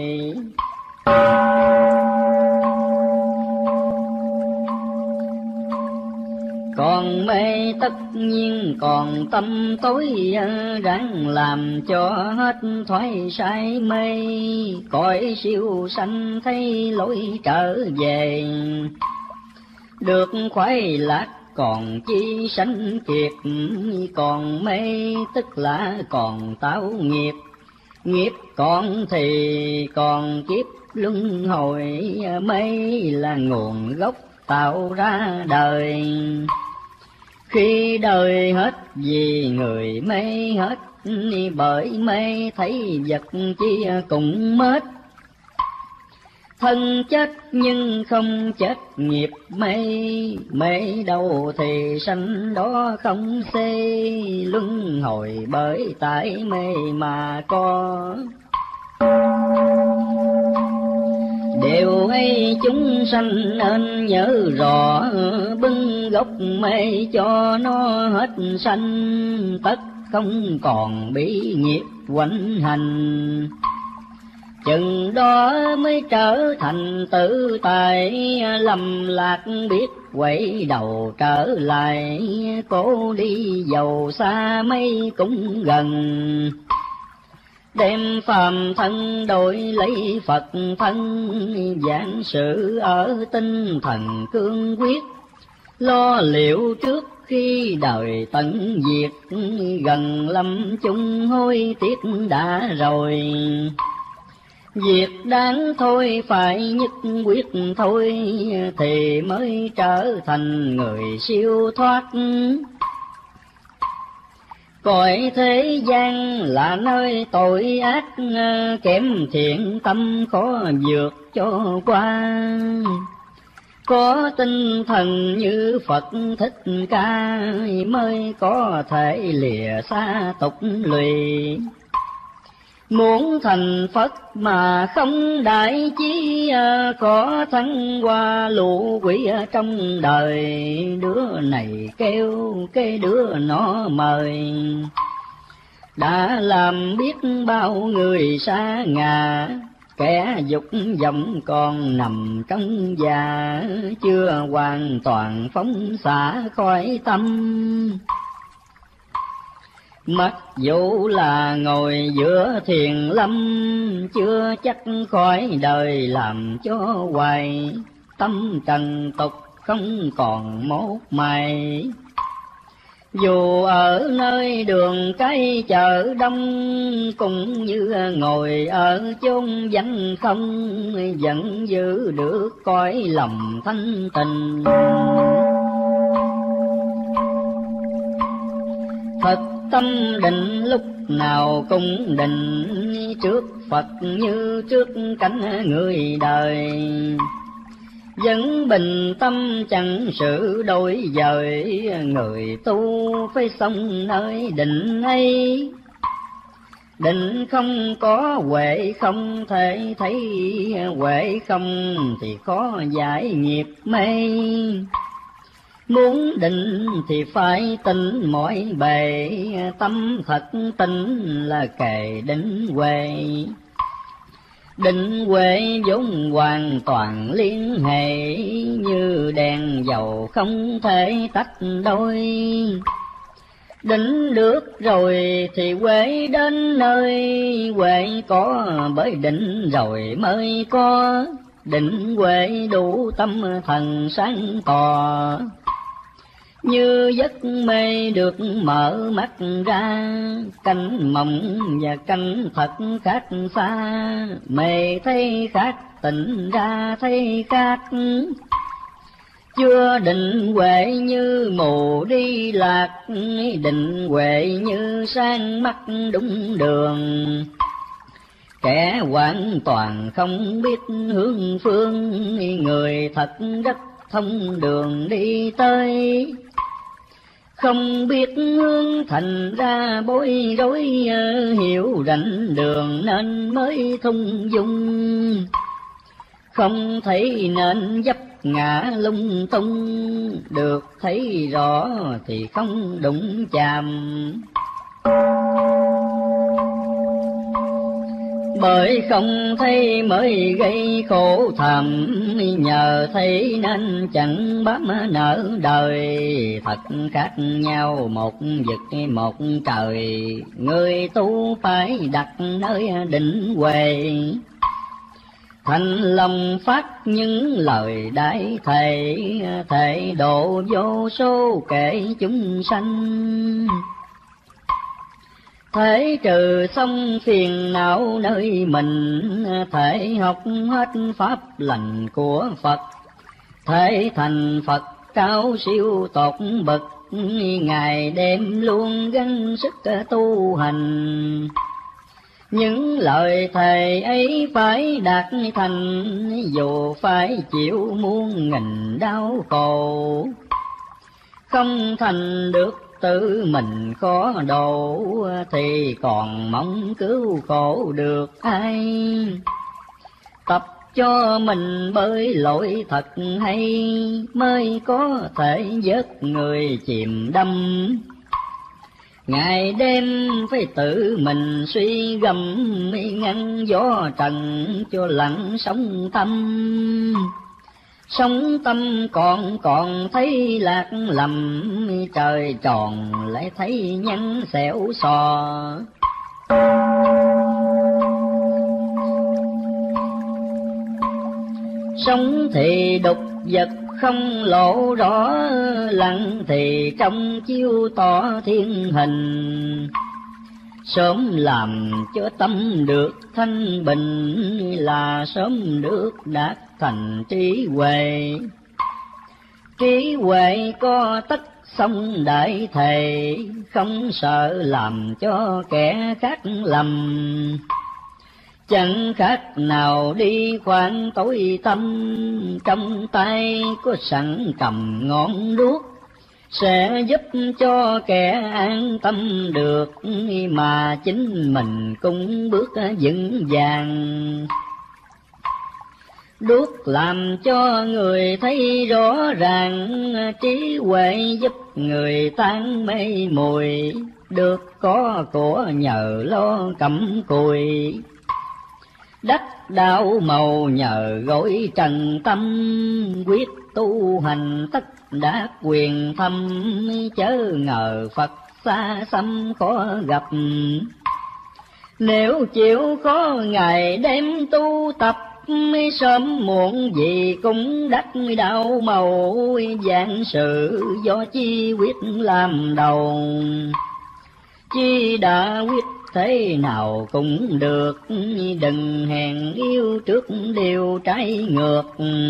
Còn mê tất nhiên còn tâm tối, ráng làm cho hết thoái sai mê. Cõi siêu sanh thấy lối trở về, được khoái lạc còn chi sanh kiệt, còn mê tức là còn tạo nghiệp. Nghiệp còn thì còn kiếp luân hồi, mê là nguồn gốc tạo ra đời. Khi đời hết vì người mê hết, bởi mê thấy vật chi cũng mất. Thân chết nhưng không chết nghiệp mê, mê đâu thì sanh đó không xê. Luân hồi bởi tại mê mà có. Điều ấy chúng sanh nên nhớ rõ, bưng gốc mê cho nó hết sanh. Tất không còn bị nghiệp quạnh hành, chừng đó mới trở thành tự tại. Lầm lạc biết quay đầu trở lại, cố đi giàu xa mấy cũng gần. Đem phàm thân đổi lấy Phật thân, giảng sự ở tinh thần cương quyết. Lo liệu trước khi đời tận diệt, gần lâm chung hối tiếc đã rồi. Việc đáng thôi phải nhất quyết thôi, thì mới trở thành người siêu thoát. Cõi thế gian là nơi tội ác, kém thiện tâm khó vượt cho qua. Có tinh thần như Phật Thích Ca, mới có thể lìa xa tục lụy. Muốn thành Phật mà không đại chí, có thăng hoa lũ quỷ trong đời. Đứa này kêu cái đứa nó mời, đã làm biết bao người xa ngã. Kẻ dục vọng còn nằm trong già, chưa hoàn toàn phóng xả khỏi tâm. Mặc dù là ngồi giữa thiền lâm, chưa chắc khỏi đời làm cho hoài. Tâm trần tục không còn một mày, dù ở nơi đường cái chợ đông. Cũng như ngồi ở chốn vắng không, vẫn giữ được cõi lòng thanh tình. Thật tâm định lúc nào cũng định, trước Phật như trước cánh người đời. Vẫn bình tâm chẳng sự đổi dời, người tu phải sống nơi định ấy. Định không có huệ không thể thấy, huệ không thì khó giải nghiệp mê. Muốn định thì phải tỉnh mọi bề, tâm thật tỉnh là kề định huệ. Định huệ vốn hoàn toàn liên hệ, như đèn dầu không thể tách đôi. Định được rồi thì huệ đến nơi, huệ có bởi định rồi mới có. Định huệ đủ tâm thần sáng tỏ, như giấc mê được mở mắt ra. Cánh mộng và cánh thật khác xa, mê thấy khác tỉnh ra thấy khác. Chưa định huệ như mù đi lạc, định huệ như sang mắt đúng đường. Kẻ hoàn toàn không biết hướng phương, người thật rất thông đường đi tới. Không biết hướng thành ra bối rối, hiểu rành đường nên mới thung dung. Không thấy nên dấp ngã lung tung, được thấy rõ thì không đụng chạm. Bởi không thấy mới gây khổ thầm, nhờ thấy nên chẳng bám nợ đời. Thật khác nhau một vực một trời, người tu phải đặt nơi định huệ. thành lòng phát những lời đại thệ, thệ độ vô số kể chúng sanh. Thể trừ xong phiền não nơi mình, thể học hết pháp lành của Phật, thể thành Phật cao siêu tột bậc, ngày đêm luôn gắng sức tu hành. Những lời thề ấy phải đạt thành, dù phải chịu muôn nghìn đau khổ. Không thành được tự mình khó độ, thì còn mong cứu khổ được ai. Tập cho mình bơi lội thật hay, mới có thể vớt người chìm đắm. Ngày đêm phải tự mình suy gầm, ngăn gió trần cho lặng sống tâm. Sống tâm còn còn thấy lạc lầm, trời tròn lại thấy nhăn xẻo xò. Sống thì đục vật không lộ rõ, lặng thì trong chiếu tỏ thiên hình. Sớm làm cho tâm được thanh bình, là sớm được đạt thành trí huệ. Trí huệ có tất xong đại thề, không sợ làm cho kẻ khác lầm. Chẳng khác nào đi khoan tối tâm, trong tay có sẵn cầm ngọn đuốc, sẽ giúp cho kẻ an tâm được, mà chính mình cũng bước vững vàng. Đuốc làm cho người thấy rõ ràng, trí huệ giúp người tan mê muội, được có của nhờ lo cặm cùi. Đắc đạo màu nhờ gối trần tâm, quyết tu hành tất đạt quyền thâm, chớ ngờ Phật xa xăm khó gặp. Nếu chịu khó ngày đêm tu tập, sớm muộn gì cũng đắc đạo màu, vạn sự do chi quyết làm đầu. Chi đã quyết thế nào cũng được, đừng hèn yêu trước điều trái ngược.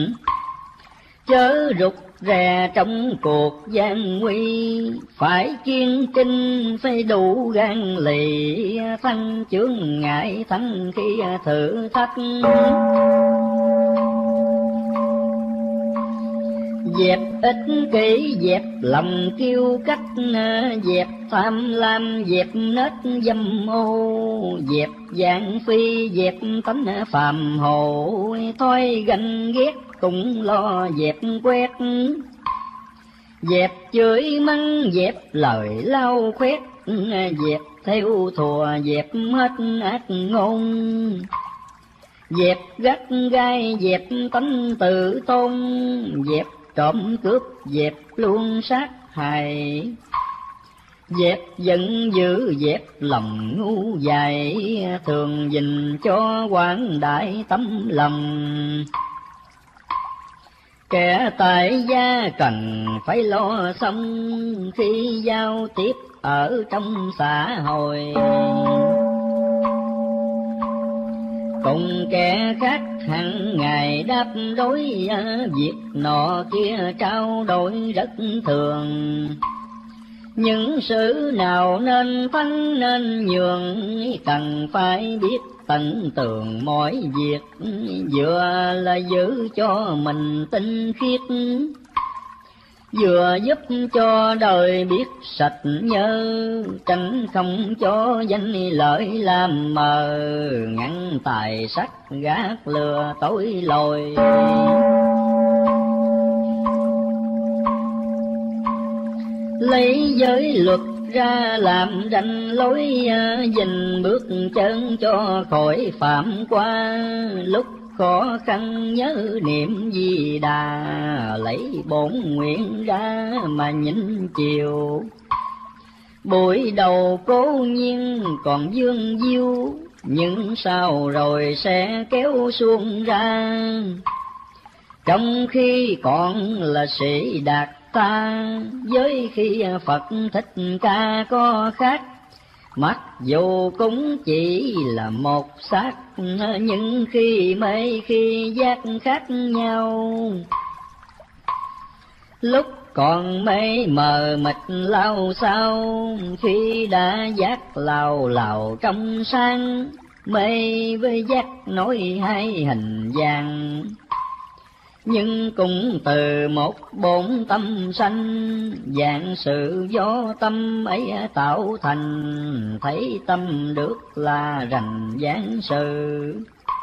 Chớ rụt rè trong cuộc gian nguy, phải kiên trinh phải đủ gan lì, thăng chướng ngại thắng khi thử thách. Dẹp ích kỷ, dẹp lòng kiêu cách, dẹp tham lam, dẹp nết dâm ô, dẹp gian phi, dẹp tánh phàm hồ, thôi ganh ghét cũng lo dẹp quét. Dẹp chửi mắng, dẹp lời lau khoét, dẹp theo thùa, dẹp hết ác ngôn. Dẹp gắt gai, dẹp tánh tự tôn, dẹp trộm cướp, dẹp luôn sát hại. Dẹp giận dữ, dẹp lòng ngu dại, thường dình cho quảng đại tấm lòng. Kẻ tại gia cần phải lo xong, khi giao tiếp ở trong xã hội. Cùng kẻ khác hàng ngày đáp đối, việc nọ kia trao đổi rất thường. Những sự nào nên thắng nên nhường, cần phải biết tận tường mọi việc, vừa là giữ cho mình tinh khiết, vừa giúp cho đời biết sạch nhớ, tránh không cho danh lợi làm mờ, ngăn tài sắc gác lừa tối lồi. Lấy giới luật ra làm ranh lối, dình bước chân cho khỏi phạm qua. Lúc khó khăn nhớ niệm Di Đà, lấy bổn nguyện ra mà nhịn chiều. Buổi đầu cố nhiên còn dương diêu, nhưng sau rồi sẽ kéo xuông ra. Trong khi còn là sĩ Đạt ta, với khi Phật Thích Ca có khác, mặc dù cũng chỉ là một xác, nhưng khi mê khi giác khác nhau. Lúc còn mê mờ mịt lao sao, khi đã giác lào lào trong sáng, mê với giác nói hai hình dạng. Nhưng cũng từ một bổn tâm sanh, dạng sự do tâm ấy tạo thành, thấy tâm được là rành giảng sự.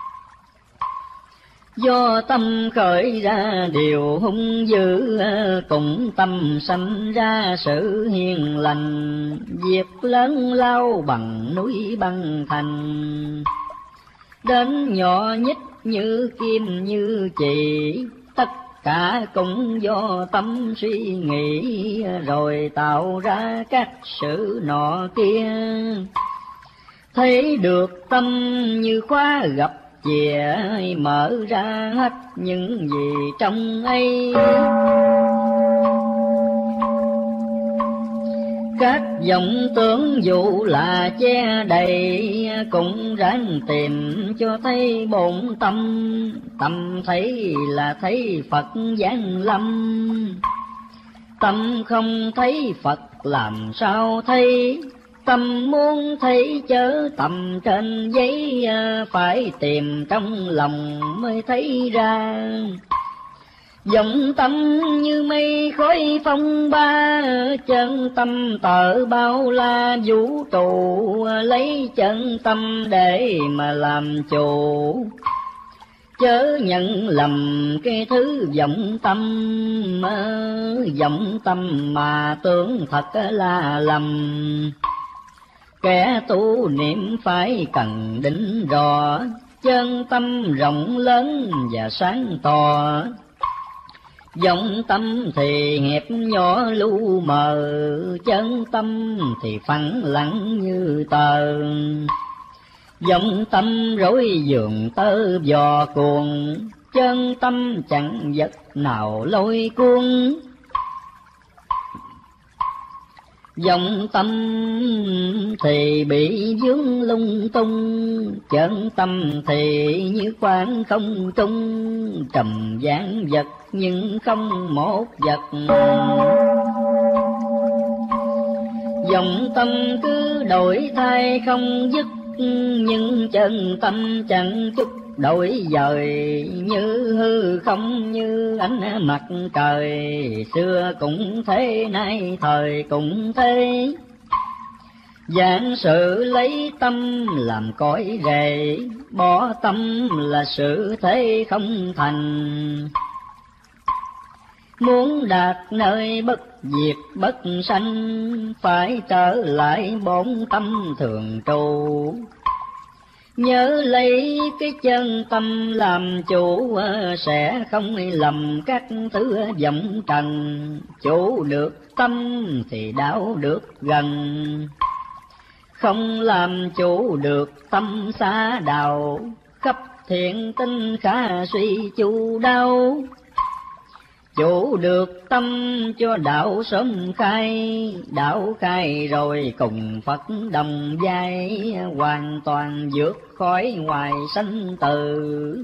Do tâm khởi ra điều hung dữ, cùng tâm sanh ra sự hiền lành, việc lớn lao bằng núi băng thành. Đến nhỏ nhất như kim như chỉ, tất cả cũng do tâm suy nghĩ, rồi tạo ra các sự nọ kia. Thấy được tâm như khóa gặp chìa, mở ra hết những gì trong ấy. Các vọng tưởng dù là che đầy, cũng ráng tìm cho thấy bổn tâm. Tâm thấy là thấy Phật giáng lâm, tâm không thấy Phật làm sao thấy. Tâm muốn thấy chớ tầm trên giấy, phải tìm trong lòng mới thấy ra. Vọng tâm như mây khói phong ba, chân tâm tợ bao la vũ trụ, lấy chân tâm để mà làm chủ. Chớ nhận lầm cái thứ vọng tâm, vọng tâm mà tưởng thật là lầm. Kẻ tu niệm phải cần định rõ, chân tâm rộng lớn và sáng tỏ. Vọng tâm thì hẹp nhỏ lu mờ, chân tâm thì phẳng lặng như tờ. Vọng tâm rối giường tơ vò cuồng, chân tâm chẳng vật nào lôi cuốn. Vọng tâm thì bị vướng lung tung, chân tâm thì như khoảng không trung. Trầm vạn vật nhưng không một vật, vọng tâm cứ đổi thay không dứt. Nhưng chân tâm chẳng chút đổi dời, như hư không như ánh mặt trời. Xưa cũng thế nay thời cũng thế, giảng sự lấy tâm làm cõi rễ. Bỏ tâm là sự thế không thành, muốn đạt nơi bất diệt bất sanh. Phải trở lại bổn tâm thường trụ, nhớ lấy cái chân tâm làm chủ. Sẽ không lầm các thứ vọng trần, chủ được tâm thì đạo được gần. Không làm chủ được tâm xa đạo, khắp thiện tinh khả suy chu đau. Chủ được tâm cho đạo sớm khai, đạo khai rồi cùng Phật đồng vai. Hoàn toàn vượt khỏi ngoài sanh tử.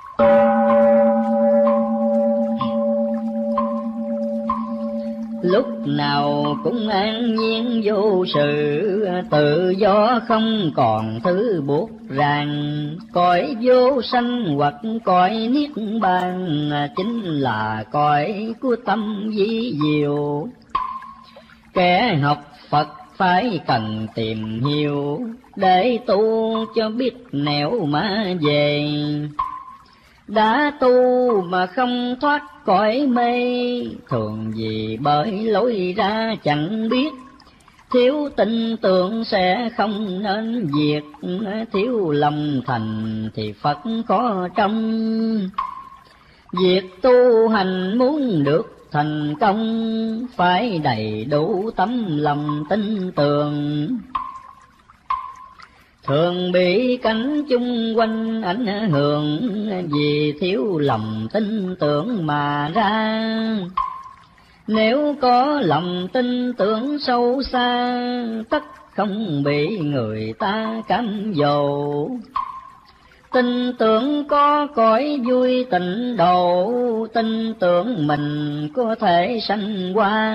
Lúc nào cũng an nhiên vô sự, tự do không còn thứ buộc ràng. Cõi vô sanh hoặc cõi niết bàn, chính là cõi của tâm vi diệu. Kẻ học Phật phải cần tìm hiểu, để tu cho biết nẻo mà về. Đã tu mà không thoát cõi mê, thường vì bởi lối ra chẳng biết. Thiếu tin tưởng sẽ không nên diệt, thiếu lòng thành thì Phật khó trong. Việc tu hành muốn được thành công, phải đầy đủ tấm lòng tin tưởng. thường bị cảnh chung quanh ảnh hưởng, vì thiếu lòng tin tưởng mà ra. Nếu có lòng tin tưởng sâu xa, tất không bị người ta cám dỗ. Tin tưởng có cõi vui tịnh độ, tin tưởng mình có thể sanh qua.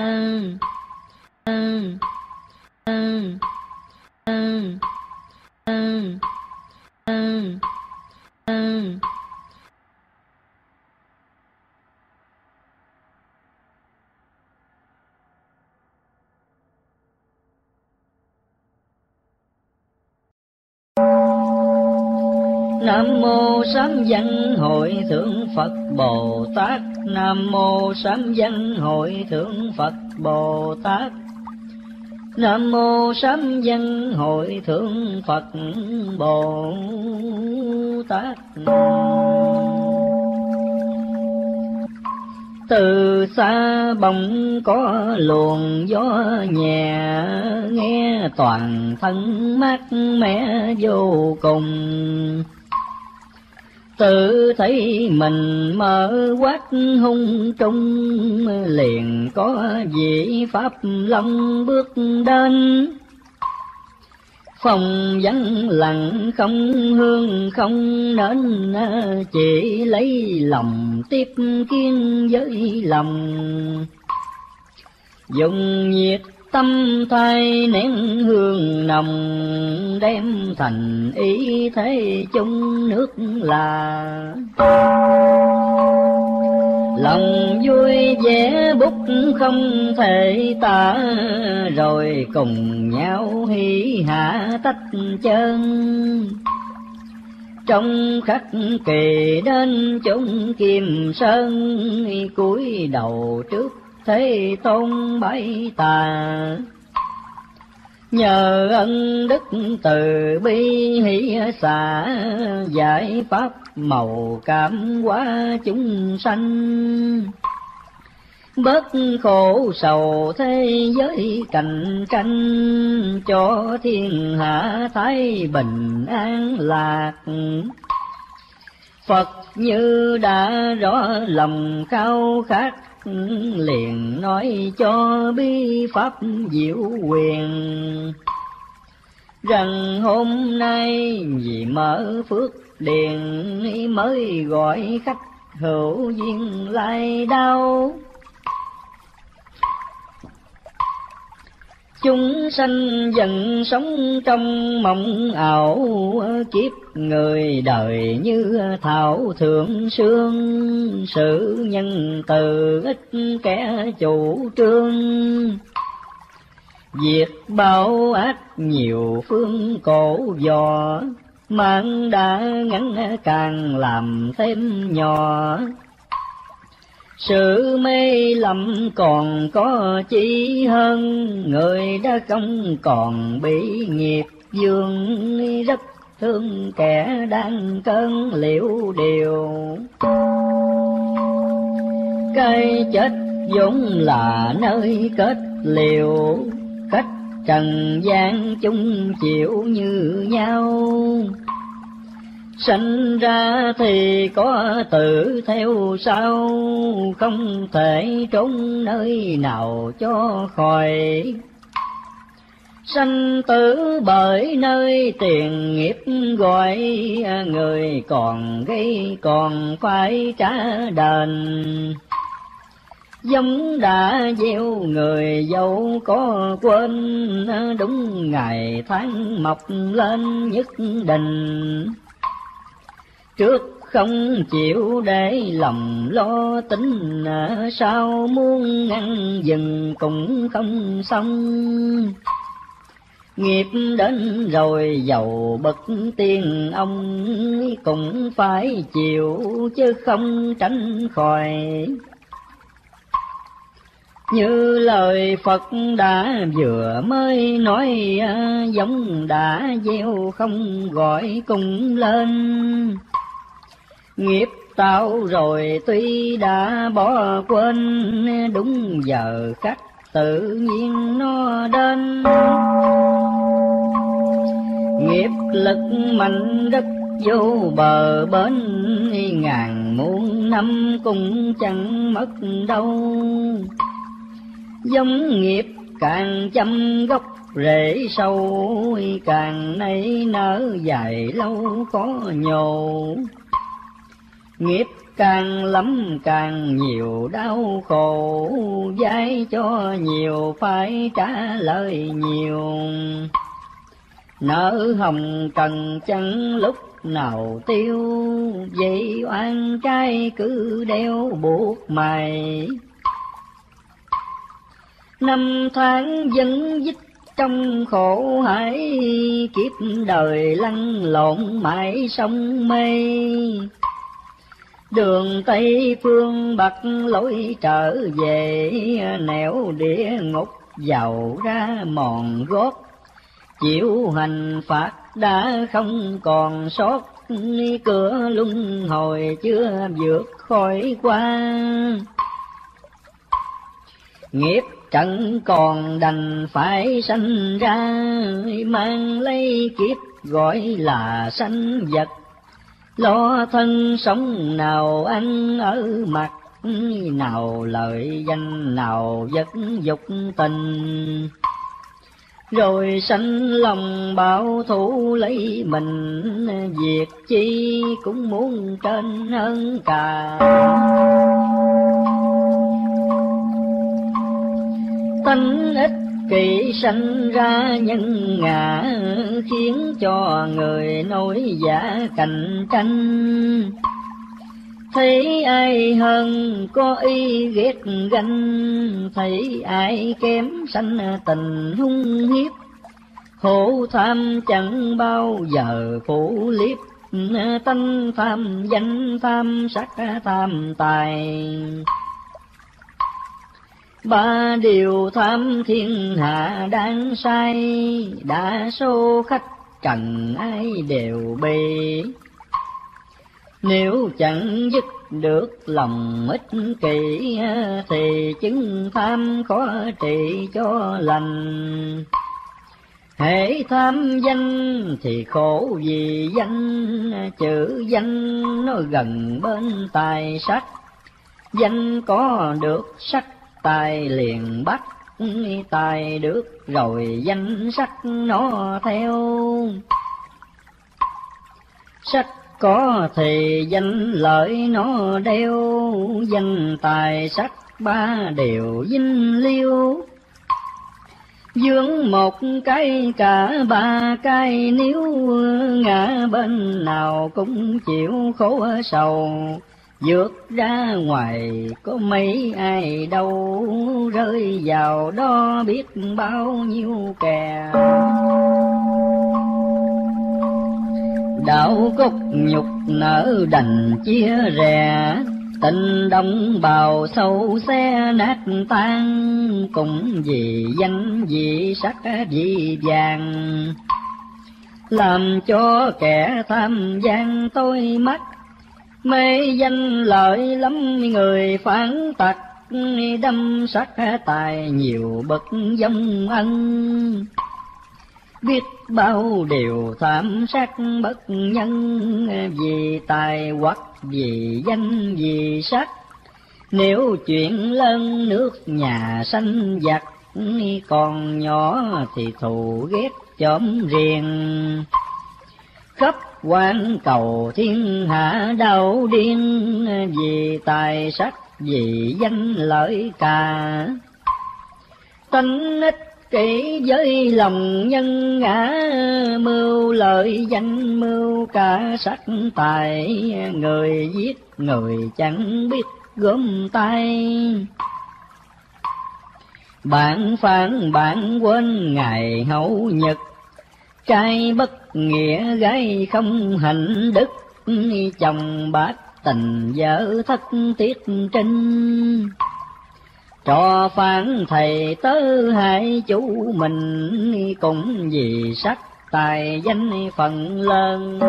Nam mô Sám Văn Hội Thượng Phật Bồ Tát. Nam mô Sám Văn Hội Thượng Phật Bồ Tát. Nam mô Sám Văn Hội Thượng Phật Bồ Tát. Từ xa bỗng có luồng gió nhẹ, nghe toàn thân mát mẻ vô cùng. Tự thấy mình mở quát hung trung, liền có vị Pháp Long bước đến. Phòng vắng lặng không hương không nến, chỉ lấy lòng tiếp kiên với lòng. Dùng nhiệt tâm thay nén hương nồng, đem thành ý thế chung nước là. Lòng vui vẻ bút không thể tả, rồi cùng nhau hỉ hạ tách chân. Trong khắc kỳ đến chốn Kim Sơn, cúi đầu trước Thế Tôn bái tà. Nhờ ân đức từ bi hỷ xả, giải pháp màu cảm hóa chúng sanh. Bớt khổ sầu thế giới cạnh tranh, cho thiên hạ thái bình an lạc. Phật như đã rõ lòng khao khát, liền nói cho bi pháp diệu quyền. Rằng hôm nay vì mở phước điền, mới gọi khách hữu duyên lai đau. Chúng sanh dần sống trong mộng ảo, kiếp người đời như thảo thượng sương. Sự nhân từ ít kẻ chủ trương, diệt bao ác nhiều phương cổ vò. Mạng đã ngắn càng làm thêm nhỏ, sự mê lầm còn có chi hơn. Người đã không còn bị nghiệp dương, rất thương kẻ đang cơn liễu điều. Cái chết vốn là nơi kết liễu, cách trần gian chung chịu như nhau. Sanh ra thì có tự theo sau, không thể trốn nơi nào cho khỏi. Sanh tử bởi nơi tiền nghiệp gọi, người còn gây còn phải trả đền. Giống đã gieo người dẫu có quên, đúng ngày tháng mọc lên nhất định. Trước không chịu để lòng lo tính, sao muốn ngăn dừng cũng không xong. Nghiệp đến rồi dầu bậc tiên ông, cũng phải chịu chứ không tránh khỏi. Như lời Phật đã vừa mới nói, giống đã gieo không gọi cùng lên. Nghiệp tạo rồi tuy đã bỏ quên, đúng giờ khắc tự nhiên nó đến. nghiệp lực mạnh rất vô bờ bến, ngàn muôn năm cũng chẳng mất đâu. Giống nghiệp càng chăm gốc rễ sâu, càng nảy nở dài lâu có nhồ. Nghiệp càng lắm càng nhiều đau khổ, dai cho nhiều phải trả lời nhiều. Nợ hồng cần chẳng lúc nào tiêu, vậy oan trai cứ đeo buộc mày. Năm tháng vẫn dích trong khổ hải, kiếp đời lăn lộn mãi sông mê. Đường Tây phương Bắc lối trở về, nẻo địa ngục giàu ra mòn gót. Chịu hành phạt đã không còn sót, cửa luân hồi chưa vượt khỏi qua. Nghiệp trận còn đành phải sanh ra, mang lấy kiếp gọi là sanh vật. Lo thân sống nào ăn ở mặt, nào lợi danh nào vật dục tình. Rồi sanh lòng bảo thủ lấy mình, việc chi cũng muốn trên hơn cả. Tánh ích kỷ sanh ra nhân ngã, khiến cho người nổi giả cạnh tranh. Thấy ai hơn có ý ghét ganh, thấy ai kém sanh tình hung hiếp. Khổ tham chẳng bao giờ phủ liếp, tánh tham danh tham sắc tham tài. Ba điều tham thiên hạ đang sai, đa số khách trần ai đều bê. Nếu chẳng dứt được lòng ích kỷ, thì chứng tham khó trị cho lành. Hễ tham danh thì khổ vì danh, chữ danh nó gần bên tài sắc. Danh có được sắc tài liền bắt, tài được rồi danh sắc nó theo. Sắc có thì danh lợi nó đeo, danh tài sắc ba đều vinh liêu. Vướng một cái cả ba cái, nếu ngã bên nào cũng chịu khổ sầu. Vượt ra ngoài có mấy ai đâu, rơi vào đó biết bao nhiêu kẻ. Đạo cốt nhục nở đành chia rẽ, tình đồng bào sâu xe nát tan. Cũng vì danh vì sắc vì vàng, làm cho kẻ tham gian tôi mắt. Mê danh lợi lắm người phản tặc, đâm sắc tài nhiều bậc dông ân. Biết bao điều tham sát bất nhân, vì tài hoặc vì danh vì sắc. Nếu chuyện lớn nước nhà sanh giặc, còn nhỏ thì thù ghét chóm riêng. Khắp quan cầu thiên hạ đau điên, vì tài sắc vì danh lợi cả. Tánh ích kỷ với lòng nhân ngã, mưu lợi danh mưu cả sắc tài. Người giết người chẳng biết gom tay, bạn phản bạn quên ngày hậu nhật. Trai bất nghĩa gái không hạnh đức, chồng bát tình vợ thất tiết trinh. Trò phản thầy tớ hai chủ mình, cũng vì sắc tài danh phần lớn.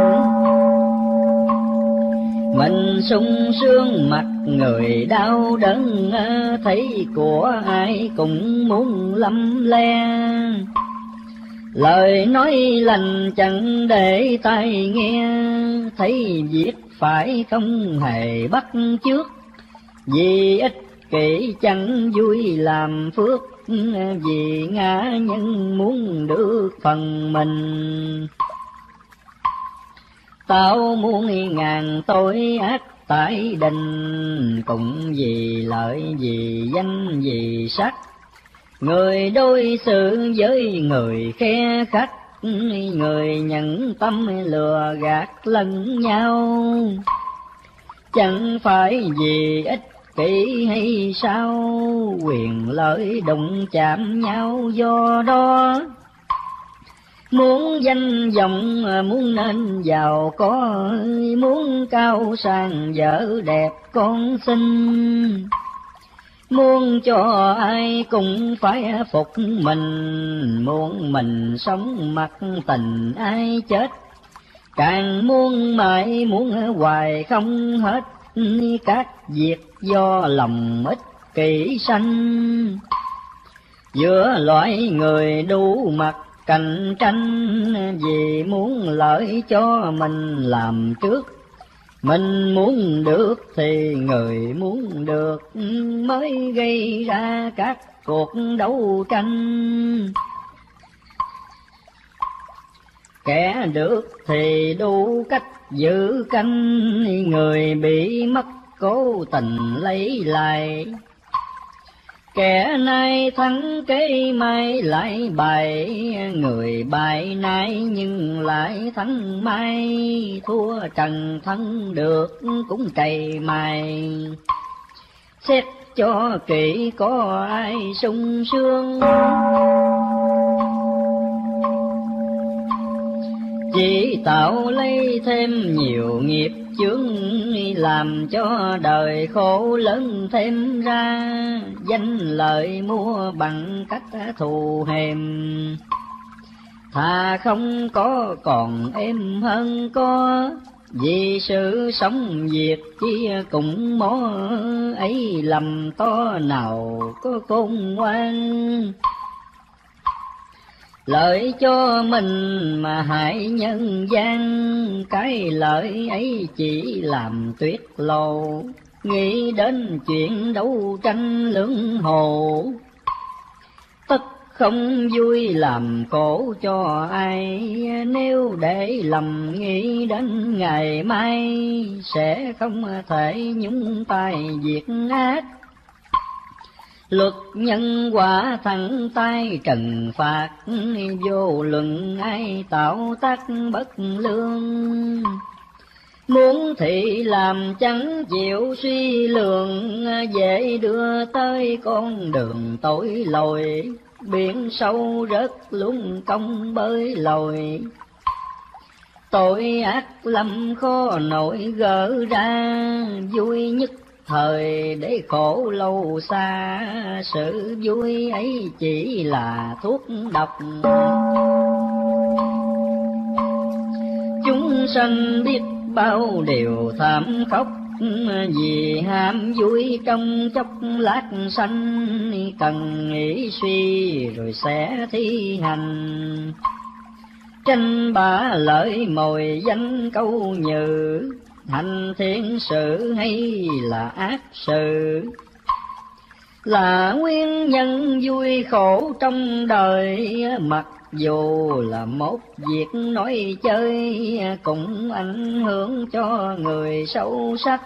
Mình sung sướng mặt người đau đớn, thấy của ai cũng muốn lăm le. Lời nói lành chẳng để tai nghe, thấy việc phải không hề bắt chước. Vì ích kỷ chẳng vui làm phước, vì ngã nhân muốn được phần mình. Tao muôn ngàn tội ác tại đình, cũng vì lợi vì danh vì sắc. Người đối xử với người khe khắc, người nhận tâm lừa gạt lẫn nhau. Chẳng phải vì ích kỷ hay sao, quyền lợi đụng chạm nhau do đó. Muốn danh vọng muốn nên giàu có, muốn cao sang vợ đẹp con xinh. Muốn cho ai cũng phải phục mình, muốn mình sống mặc tình ai chết. Càng muốn mãi muốn hoài không hết, các việc do lòng ích kỷ sanh. Giữa loại người đủ mặt cạnh tranh, vì muốn lợi cho mình làm trước. Mình muốn được thì người muốn được, mới gây ra các cuộc đấu tranh. Kẻ được thì đủ cách giữ canh, người bị mất cố tình lấy lại. Kẻ nay thắng kế mai lại bại, người bại nay nhưng lại thắng mai. Thua trần thân được cũng cày mài, xét cho kỹ có ai sung sướng. Chỉ tạo lấy thêm nhiều nghiệp chướng, làm cho đời khổ lớn thêm ra. Danh lợi mua bằng cách thù hèm, thà không có còn êm hơn có. Vì sự sống việc chi cũng mó ấy, lầm to nào có khôn ngoan. Lợi cho mình mà hại nhân gian, cái lợi ấy chỉ làm tuyết lộ. Nghĩ đến chuyện đấu tranh lưỡng hồ, tất không vui làm khổ cho ai. Nếu để lầm nghĩ đến ngày mai, sẽ không thể nhúng tay việc ác. Luật nhân quả thẳng tay trừng phạt, vô luận ai tạo tác bất lương. Muốn thì làm chẳng chịu suy lượng, dễ đưa tới con đường tội lỗi. Biển sâu rất luôn công bơi lội, tội ác lầm khó nổi gỡ ra. Vui nhất thời để khổ lâu xa, sự vui ấy chỉ là thuốc độc. Chúng sanh biết bao điều thảm khốc, vì ham vui trong chốc lát sanh. Cần nghĩ suy rồi sẽ thi hành, tranh bá lợi mồi danh câu nhừ. Hành thiện sự hay là ác sự, là nguyên nhân vui khổ trong đời. Mặc dù là một việc nói chơi, cũng ảnh hưởng cho người sâu sắc.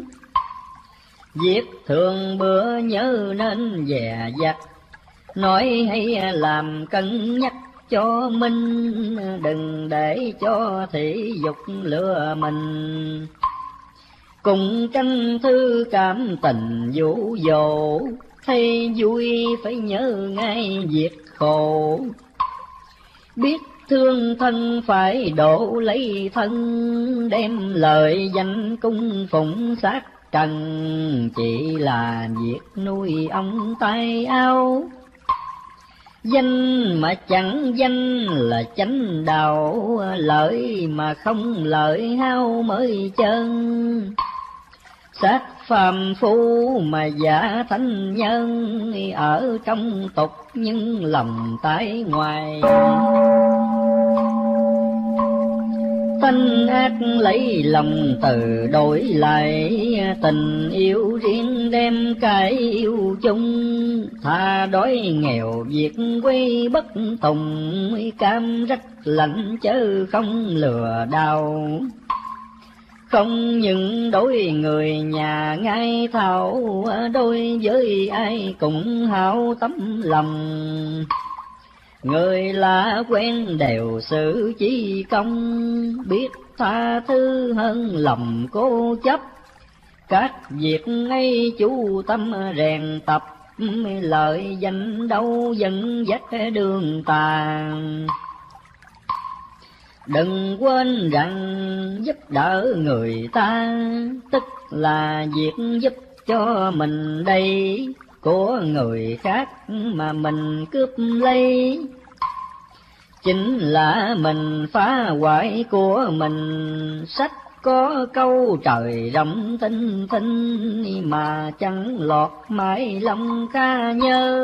Việc thường bữa nhớ nên dè dặt, nói hay làm cân nhắc cho mình. Đừng để cho thị dục lừa mình, cùng tranh thư cảm tình dụ dỗ. Thấy vui phải nhớ ngay việc khổ, biết thương thân phải độ lấy thân. Đem lời danh cung phụng sát trần, chỉ là việc nuôi ông tay áo. Danh mà chẳng danh là chánh đạo, lợi mà không lợi hao mới chân. xác phàm phu mà giả thánh nhân, ở trong tục nhưng lòng tại ngoài. Tánh ác lấy lòng từ đổi lại, tình yêu riêng đem cái yêu chung. Tha đói nghèo việc quay bất tùng, cam rách lạnh chớ không lừa đau. Không những đối người nhà ngay thảo, đôi với ai cũng hảo tấm lòng. Người lạ quen đều xử chí công, biết tha thứ hơn lòng cố chấp. Các việc ấy chú tâm rèn tập, lợi danh đâu dẫn dắt đường tàn. Đừng quên rằng giúp đỡ người ta, tức là việc giúp cho mình đây. Của người khác mà mình cướp lấy, chính là mình phá hoại của mình. Sách có câu trời rộng tinh tinh, mà chẳng lọt mãi lòng ca nhớ.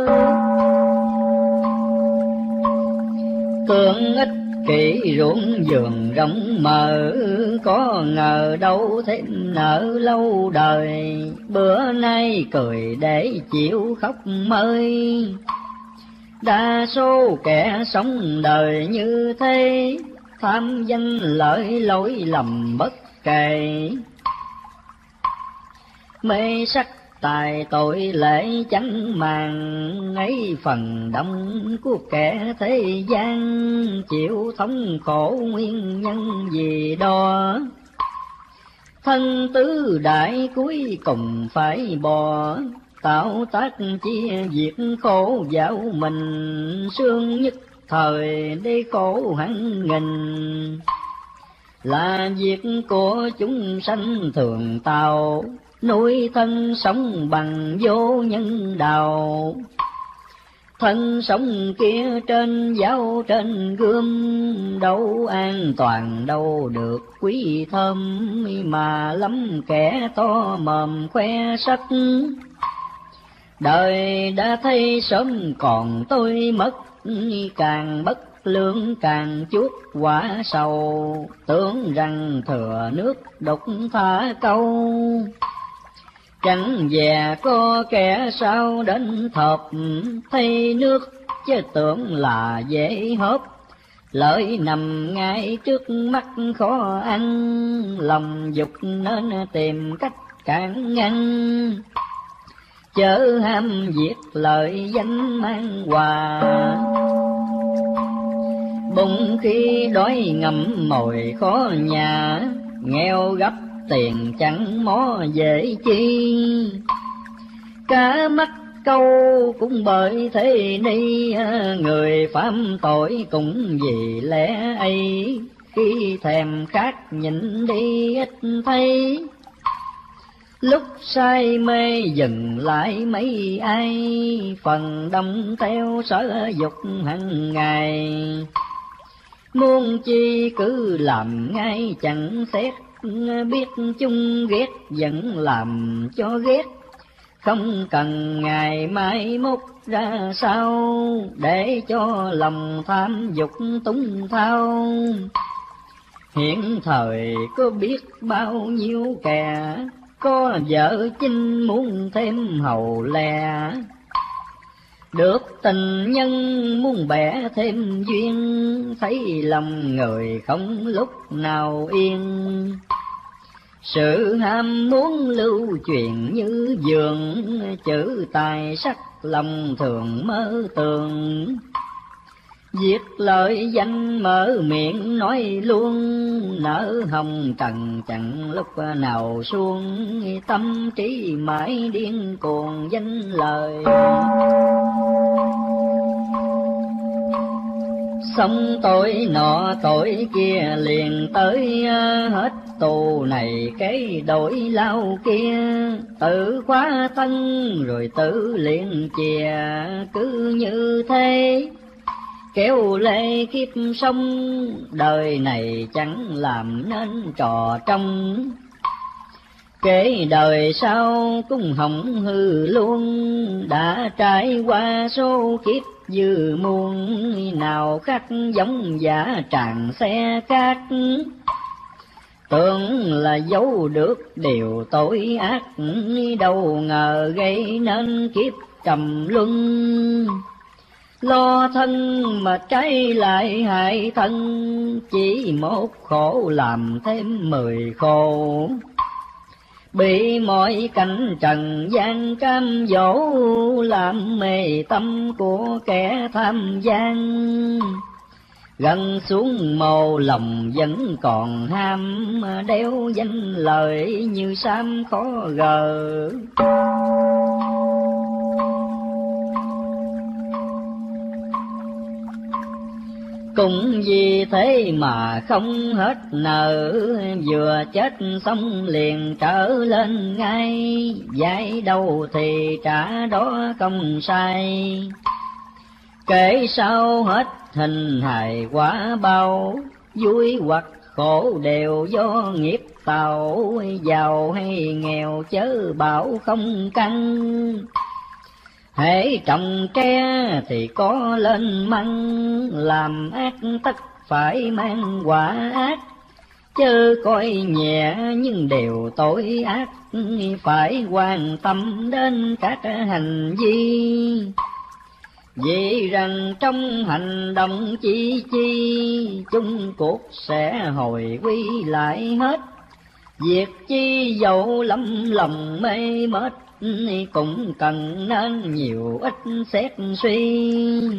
Tưởng ích kỷ ruộng vườn rộng mở, có ngờ đâu thêm nợ lâu đời. Bữa nay cười để chịu khóc mơi, đa số kẻ sống đời như thế. Tham danh lợi lỗi lầm bất kể, mê sắc tài tội lễ chẳng màng. Ấy phần đông của kẻ thế gian, chịu thống khổ nguyên nhân gì đó. Thân tứ đại cuối cùng phải bỏ, tạo tác chia việc khổ dạo mình. Sương nhất thời để khổ hẳn nghìn, là việc của chúng sanh thường tạo. Nuôi thân sống bằng vô nhân đạo, thân sống kia trên giáo trên gươm. Đâu an toàn đâu được quý thơm, mà lắm kẻ to mồm khoe sắc. Đời đã thấy sớm còn tôi mất, càng bất lương càng chuốc quả sầu. Tưởng rằng thừa nước đục thả câu, chẳng dè có kẻ sao đến thọp. Thấy nước chứ tưởng là dễ hớp, lợi nằm ngay trước mắt khó ăn. Lòng dục nên tìm cách cản ngăn, chớ ham việc lợi danh mang hòa. Bụng khi đói ngậm mồi khó nhà, nghèo gấp tiền chẳng mó dễ chi. Cá mắc câu cũng bởi thế ni, người phạm tội cũng vì lẽ ấy. Khi thèm khát nhịn đi ít thấy, lúc say mê dừng lại mấy ai. Phần đông theo sở dục hằng ngày, muốn chi cứ làm ngay chẳng xét. Biết chung ghét vẫn làm cho ghét, không cần ngày mai mốt ra sao. Để cho lòng tham dục túng thao, hiện thời có biết bao nhiêu kẻ. Có vợ chinh muốn thêm hầu lè, được tình nhân muốn bẻ thêm duyên. Thấy lòng người không lúc nào yên, sự ham muốn lưu truyền như vườn. Chữ tài sắc lòng thường mơ tường, việc lợi danh mở miệng nói luôn. Nở hồng trần chẳng lúc nào xuông, tâm trí mãi điên cuồng danh lời. Xong tội nọ tội kia liền tới, hết tù này cái đổi lao kia. Tự khóa thân rồi tự luyện chìa, cứ như thế kéo lê kiếp sống. Đời này chẳng làm nên trò trong, kể đời sau cũng hỏng hư luôn, đã trải qua số kiếp dư muôn, nào khác giống giả tràn xe cát. Tưởng là giấu được điều tội ác, đâu ngờ gây nên kiếp trầm luân. Lo thân mà trái lại hại thân, chỉ một khổ làm thêm mười khổ. Bị mọi cảnh trần gian cam dỗ, làm mê tâm của kẻ tham gian. Gần xuống mồ lòng vẫn còn ham, đeo danh lợi như sam khó gờ. Cũng vì thế mà không hết nợ, vừa chết xong liền trở lên ngay, dạy đâu thì trả đó công sai. Kể sao hết hình hài quả bao, vui hoặc khổ đều do nghiệp tạo, giàu hay nghèo chớ bảo không căn. Hễ trồng tre thì có lên măng, làm ác tất phải mang quả ác. Chớ coi nhẹ nhưng đều tội ác, phải quan tâm đến các hành vi. Vì rằng trong hành động chi chi, chung cuộc sẽ hồi quy lại hết. Việc chi dẫu lắm lòng mê mết, cũng cần nên nhiều ít xét suy.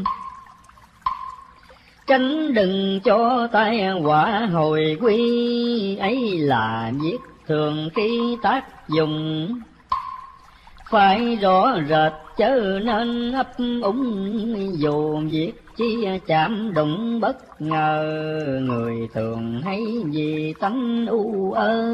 Tránh đừng cho tai họa hồi quy, ấy là việc thường khi tác dụng. Phải rõ rệt chớ nên ấp úng, dù việc chi chạm đụng bất ngờ. Người thường hay vì tánh u ơ,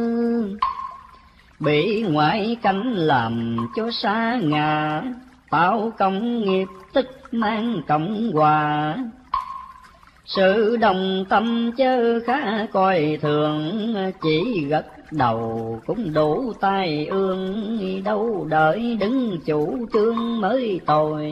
bị ngoại cảnh làm cho xa ngã. Tạo công nghiệp tức mang cộng hòa, sự đồng tâm chớ khá coi thường. Chỉ gật đầu cũng đủ tai ương, đâu đợi đứng chủ trương mới tồi.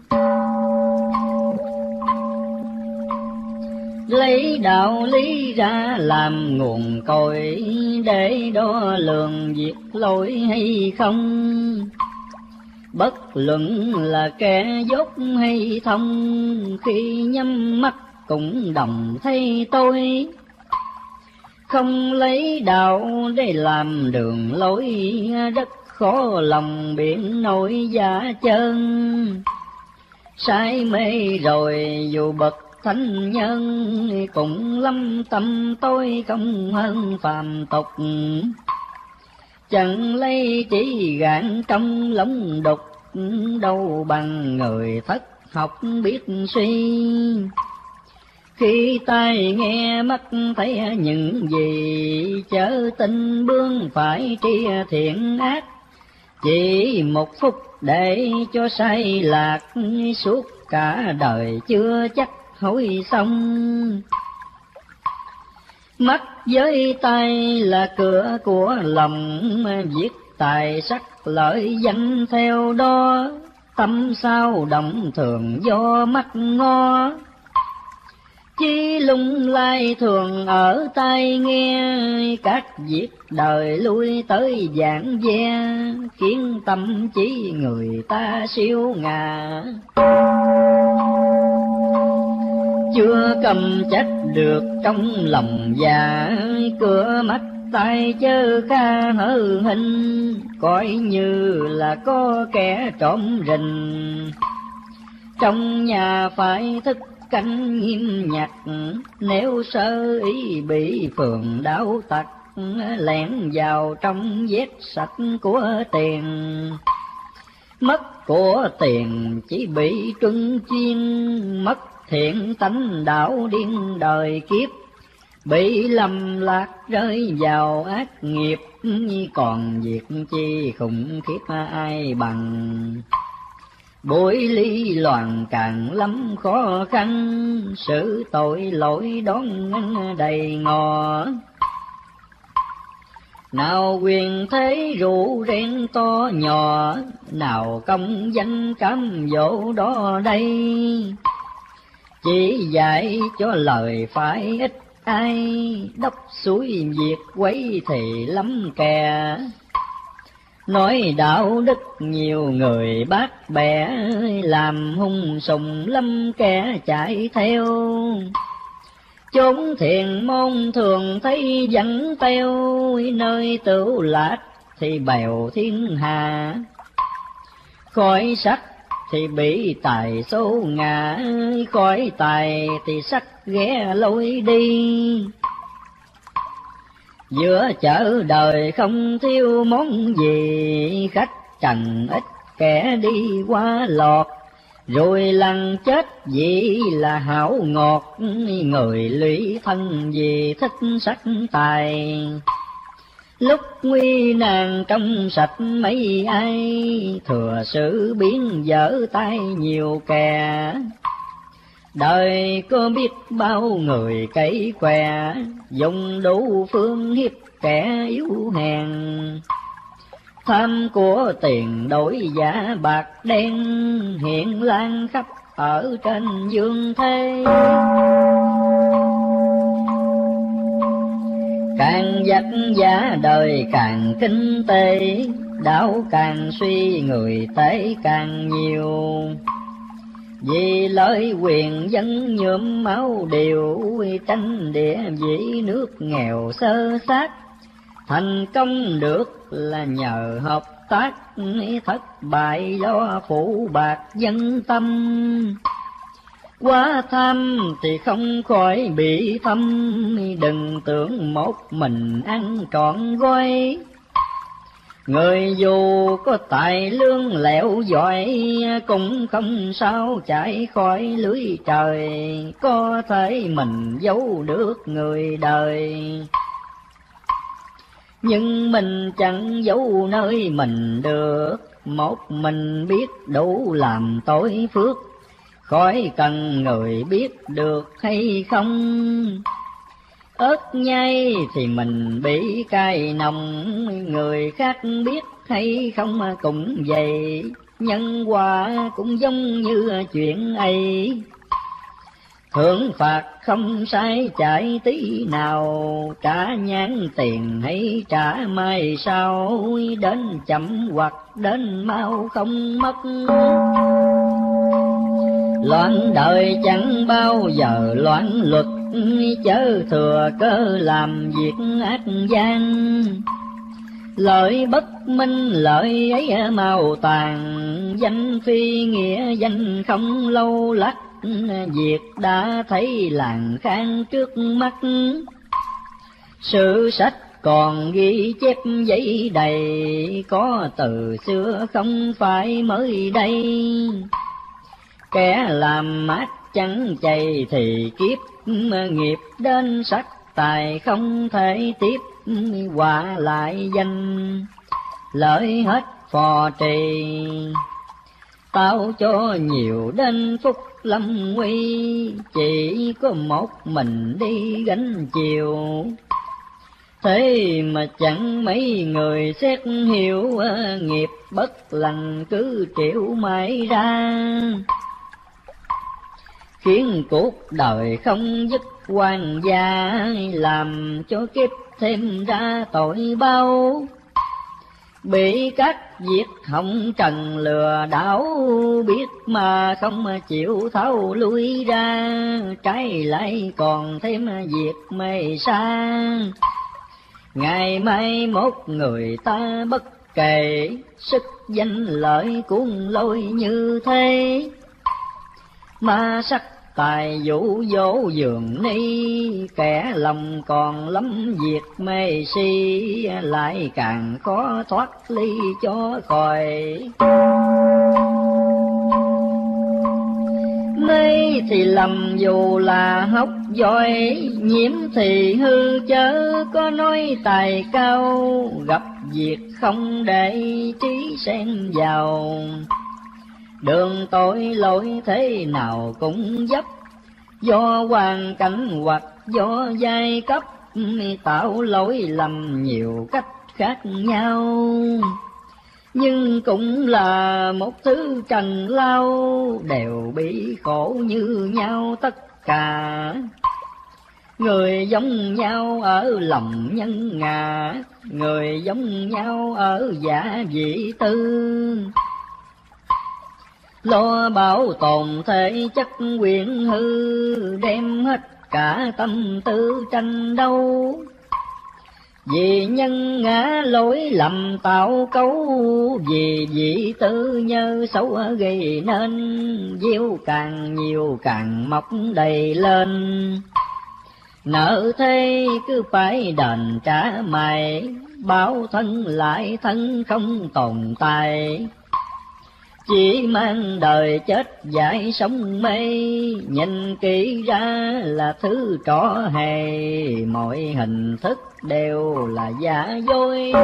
Lấy đạo lý ra làm nguồn cội, để đo lường việc lỗi hay không. Bất luận là kẻ dốt hay thông, khi nhắm mắt cũng đồng thấy tôi. Không lấy đạo để làm đường lối, rất khó lòng biển nổi giả chân. Sai mê rồi dù bậc thánh nhân, cũng lâm tâm tôi không hơn phàm tục. Chẳng lấy trí gạn trong lống đục, đâu bằng người thất học biết suy. Khi tai nghe mắt thấy những gì, chớ tin bướng phải tri thiện ác. Chỉ một phút để cho sai lạc, suốt cả đời chưa chắc hối xong. Mắt với tay là cửa của lòng, viết tài sắc lợi danh theo đó. Tâm sao động thường do mắt ngó, chi lung lai thường ở tai nghe. Các việc đời lui tới giảng ve, khiến tâm trí người ta siêu ngà. Chưa cầm chắc được trong lòng già, cửa mắt tay chớ kha hơ hình. Coi như là có kẻ trộm rình, trong nhà phải thức canh nghiêm nhặt. Nếu sơ ý bị phường đảo tặc, lẻn vào trong vét sạch của tiền. Mất của tiền chỉ bị truân chuyên, mất thiện tánh đạo điên đời kiếp. Bị lầm lạc rơi vào ác nghiệp, còn việc chi khủng khiếp ai bằng. Bối ly loạn càng lắm khó khăn, sự tội lỗi đón đầy ngò. Nào quyền thế rủ ren to nhỏ, nào công danh cám dỗ đó đây. Chỉ dạy cho lời phải ít ai, đốc suối việc quấy thì lắm kẻ. Nói đạo đức nhiều người bác bẻ, làm hung sùng lắm kẻ chạy theo. Chốn thiền môn thường thấy dẫn teo, nơi tửu lạc thì bèo thiên hà. Khỏi sắc thì bị tài số ngã, khỏi tài thì sắc ghé lối đi. Giữa chợ đời không thiếu món gì, khách trần ít kẻ đi qua lọt. Rồi lần chết vì là hảo ngọt, người lụy thân vì thích sắc tài. Lúc nguy nan trong sạch mấy ai, thừa sự biến dở tay nhiều kẻ. Đời có biết bao người cấy què, dùng đủ phương hiếp kẻ yếu hèn. Tham của tiền đổi giả bạc đen, hiện lan khắp ở trên dương thế. Càng vất vả đời càng kinh tế, đạo càng suy người tế càng nhiều. Vì lợi quyền dân nhuộm máu đều, tranh địa vị nước nghèo sơ sát. Thành công được là nhờ hợp tác, thất bại do phụ bạc dân tâm. Quá tham thì không khỏi bị thâm, đừng tưởng một mình ăn trọn gói. Người dù có tài lương lẹo giỏi, cũng không sao chạy khỏi lưới trời. Có thể mình giấu được người đời, nhưng mình chẳng giấu nơi mình được. Một mình biết đủ làm tội phước, khỏi cần người biết được hay không. Ớt nhai thì mình bị cay nồng, người khác biết hay không cũng vậy. Nhân quả cũng giống như chuyện ấy, thưởng phạt không sai chạy tí nào. Trả nhãn tiền hay trả mai sau, đến chậm hoặc đến mau không mất. Loạn đời chẳng bao giờ loạn luật, chớ thừa cơ làm việc ác gian. Lợi bất minh lợi ấy mau tàn, danh phi nghĩa danh không lâu lắc. Việc đã thấy làng khang trước mắt, sử sách còn ghi chép giấy đầy. Có từ xưa không phải mới đây, kẻ làm mát chẳng chay thì kiếp. Nghiệp đến sắc tài không thể tiếp, quả lại danh lợi hết phò trì. Tao cho nhiều đến phúc lâm nguy, chỉ có một mình đi gánh chiều. Thế mà chẳng mấy người xét hiểu, nghiệp bất lành cứ triệu mãi ra. Khiến cuộc đời không dứt quan gia, làm cho kiếp thêm ra tội bao. Bị các việc hồng trần lừa đảo, biết mà không chịu tháo lui ra. Trái lại còn thêm việc mê sa, ngày mai mốt người ta bất kể. Sức danh lợi cuốn lôi như thế, ma sắc tài dụ dỗ dường ni. Kẻ lòng còn lắm việc mê si, lại càng khó thoát ly cho khỏi. Mê thì lầm dù là học giỏi, nhiễm thì hư chớ có nói tài cao. Gặp việc không để trí xen vào, đường tội lỗi thế nào cũng dấp. Do hoàn cảnh hoặc do giai cấp, tạo lỗi lầm nhiều cách khác nhau, nhưng cũng là một thứ trần lao, đều bị khổ như nhau tất cả. Người giống nhau ở lòng nhân ngã, người giống nhau ở giả vị tư. Lo bảo tồn thể chất quyền hư, đem hết cả tâm tư tranh đấu. Vì nhân ngã lỗi lầm tạo cấu, vì vị tư nhơ xấu gây nên, gieo càng nhiều càng mọc đầy lên. Nợ thế cứ phải đền trả mày, báo thân lại thân không tồn tại. Chỉ mang đời chết dại sống mê, nhìn kỹ ra là thứ trò hề, mọi hình thức đều là giả dối.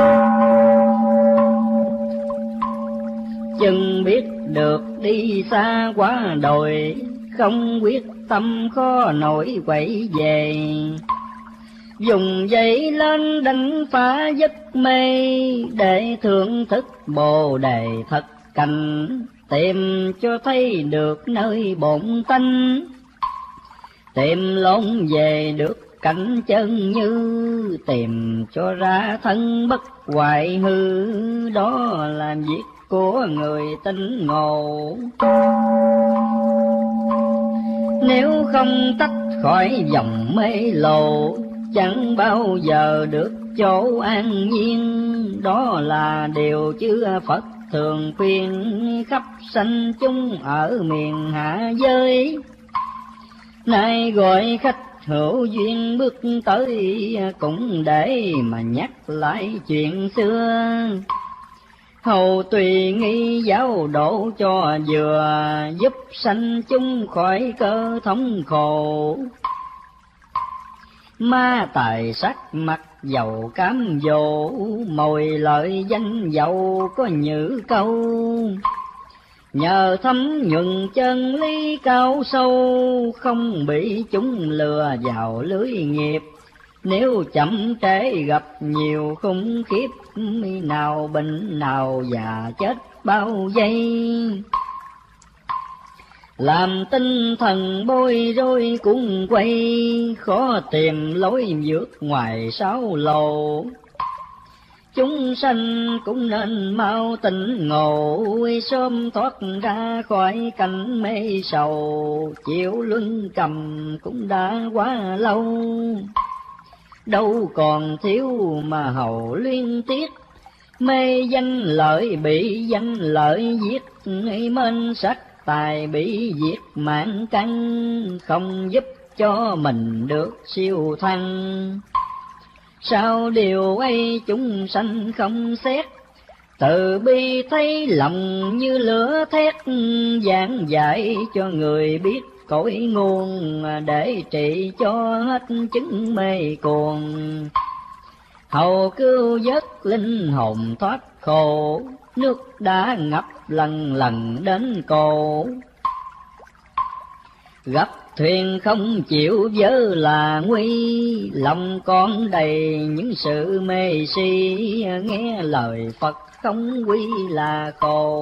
Chừng biết được đi xa quá đồi, không quyết tâm khó nổi quậy về. Dùng dây lên đánh phá giấc mê, để thưởng thức bồ đề thật cảnh, tìm cho thấy được nơi bổn tánh. Tìm lộn về được cảnh chân như, tìm cho ra thân bất hoại hư, đó là việc của người tinh ngộ. Nếu không tách khỏi dòng mê lộ, chẳng bao giờ được chỗ an nhiên, đó là điều chư Phật thường khuyên khắp sanh chúng ở miền hạ giới. Nay gọi khách hữu duyên bước tới, cũng để mà nhắc lại chuyện xưa. Hầu tùy nghi giáo độ cho vừa, giúp sanh chúng khỏi cơ thống khổ. Ma tài sắc mặt dầu cám dỗ, mồi lợi danh dầu có nhữ câu. Nhờ thấm nhuần chân lý cao sâu, không bị chúng lừa vào lưới nghiệp. Nếu chậm trễ gặp nhiều khủng khiếp, nào bệnh nào già chết bao giây. Làm tinh thần bối rối cuốn quay, khó tìm lối vượt ngoài sáu lầu. Chúng sanh cũng nên mau tỉnh ngộ, sớm thoát ra khỏi cảnh mê sầu. Chịu luân cầm cũng đã quá lâu, đâu còn thiếu mà hầu liên tiếc. Mê danh lợi bị danh lợi giết, mênh sắc tài bị diệt mạng căn, không giúp cho mình được siêu thăng. Sao điều ấy chúng sanh không xét, từ bi thấy lòng như lửa thét. Giảng dạy cho người biết cội nguồn, để trị cho hết chứng mê cuồng. Hầu cứu vớt linh hồn thoát khổ, nước đã ngập lần lần đến cổ. Gặp thuyền không chịu vớ là nguy, lòng con đầy những sự mê si. Nghe lời Phật không quy là khổ,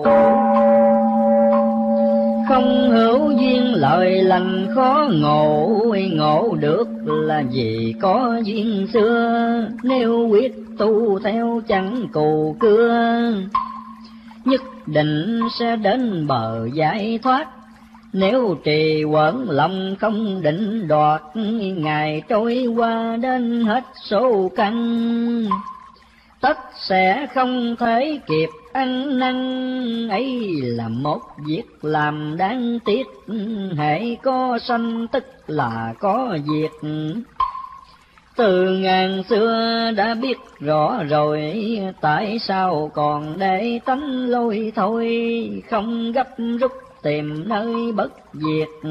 không hữu duyên lời lành khó ngộ. Ngộ được là vì có duyên xưa, nếu quyết tu theo chẳng cù cưa. Nhất định sẽ đến bờ giải thoát, nếu trì quẩn lòng không định đoạt. Ngày trôi qua đến hết số căn, tất sẽ không thể kịp ăn năn. Ấy là một việc làm đáng tiếc, hễ có sanh tức là có diệt. Từ ngàn xưa đã biết rõ rồi, tại sao còn để tánh lôi thôi. Không gấp rút tìm nơi bất diệt,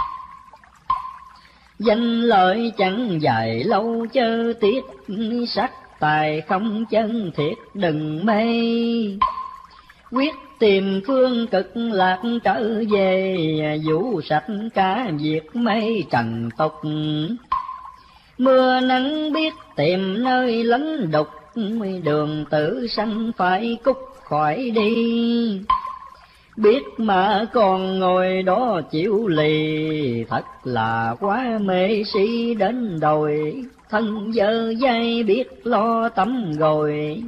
danh lợi chẳng dài lâu chớ tiếc. Sắc tài không chân thiệt đừng mê, quyết tìm phương cực lạc trở về. Vũ sạch cả việc mây trần tục, mưa nắng biết tìm nơi lánh đục. đường tử sanh phải cút khỏi đi. Biết mà còn ngồi đó chịu lì, thật là quá mê si đến đồi, thân dơ dây biết lo tắm rồi.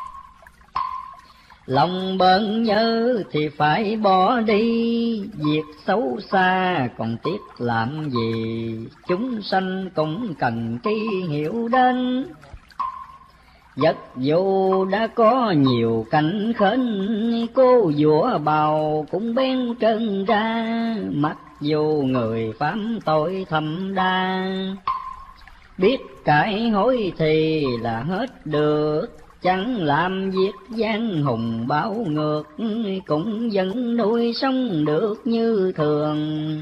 Lòng bận nhớ thì phải bỏ đi, việc xấu xa còn tiếc làm gì, chúng sanh cũng cần tri hiểu đến. Giấc dù đã có nhiều cảnh khến, cô vua bào cũng bén chân ra, mặc dù người phạm tội thầm đa. Biết cải hối thì là hết được, chẳng làm việc gian hùng báo ngược, cũng vẫn nuôi sống được như thường.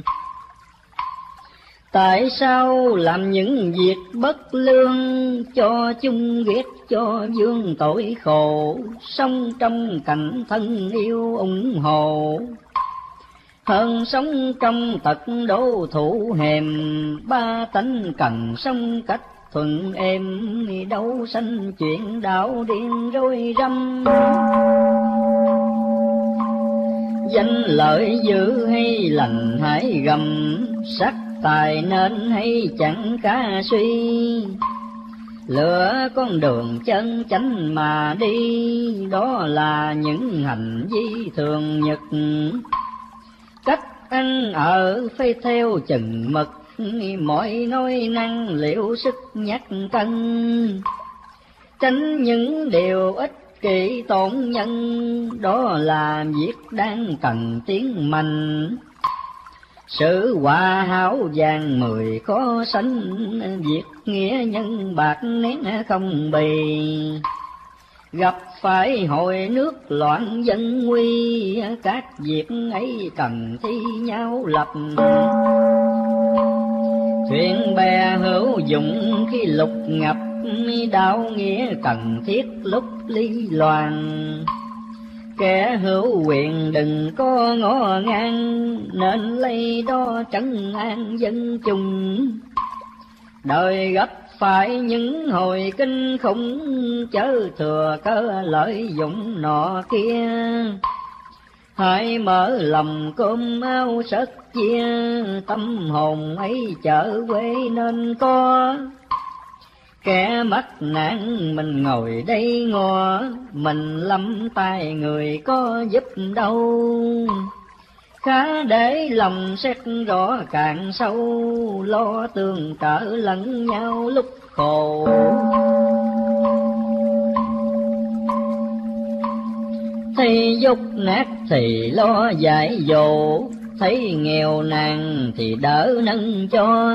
Tại sao làm những việc bất lương, cho chung ghét cho vương tội khổ, sống trong cảnh thân yêu ủng hộ. Hơn sống trong tật đố thủ hèm, ba tánh cần sống cách thuận êm, đâu sanh chuyện đạo điên rối rắm. Danh lợi dữ hay lành hãy gầm, sắc tài nên hay chẳng khá suy. Lựa con đường chân chánh mà đi, đó là những hành vi thường nhật. Cách ăn ở phải theo chừng mực, mọi nói năng liệu sức nhắc cân. Tránh những điều ích kỷ tổn nhân, đó là việc đang cần tiến mạnh. Sự hòa hảo vàng mười khó sánh, việc nghĩa nhân bạc nén không bì. Gặp phải hồi nước loạn dân nguy, các việc ấy cần thi nhau lập. Thuyền bè hữu dụng khi lục ngập, đạo nghĩa cần thiết lúc ly loạn. Kẻ hữu quyền đừng có ngó ngang, nên lấy đó trấn an dân chúng. Đời gấp phải những hồi kinh khủng, chớ thừa cơ lợi dụng nọ kia. Hãy mở lòng cơm áo sất chia, tâm hồn ấy chở quê nên có. Kẻ mắc nạn mình ngồi đây ngó, mình lâm tay người có giúp đâu. Khá để lòng xét rõ càng sâu, lo tương trợ lẫn nhau lúc khổ. Thấy dốc nát thì lo giải dỗ, thấy nghèo nàn thì đỡ nâng cho.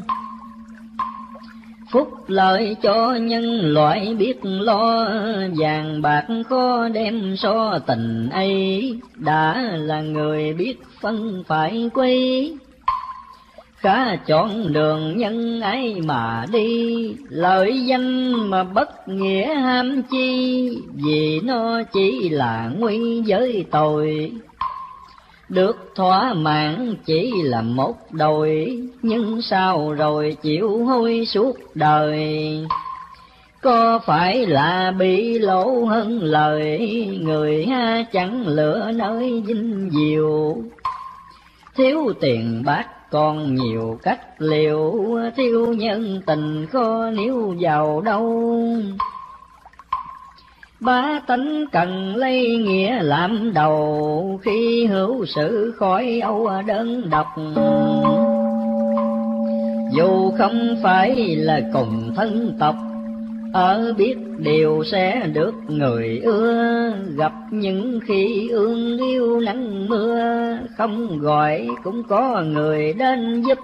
Phúc lợi cho nhân loại biết lo, vàng bạc khó đem so tình ấy. Đã là người biết phân phải quý, khá chọn đường nhân ấy mà đi. Lợi danh mà bất nghĩa ham chi, vì nó chỉ là nguy với tội. Được thỏa mãn chỉ là một đồi, nhưng sao rồi chịu hối suốt đời. Có phải là bị lỗ hơn lời, người ha chẳng lựa nơi vinh diệu. Thiếu tiền bạc còn nhiều cách liệu, thiếu nhân tình khó níu vào đâu. Ba tánh cần lấy nghĩa làm đầu, khi hữu sự khỏi âu đơn độc. Dù không phải là cùng thân tộc, ở biết điều sẽ được người ưa. Gặp những khi ương yêu nắng mưa, không gọi cũng có người đến giúp.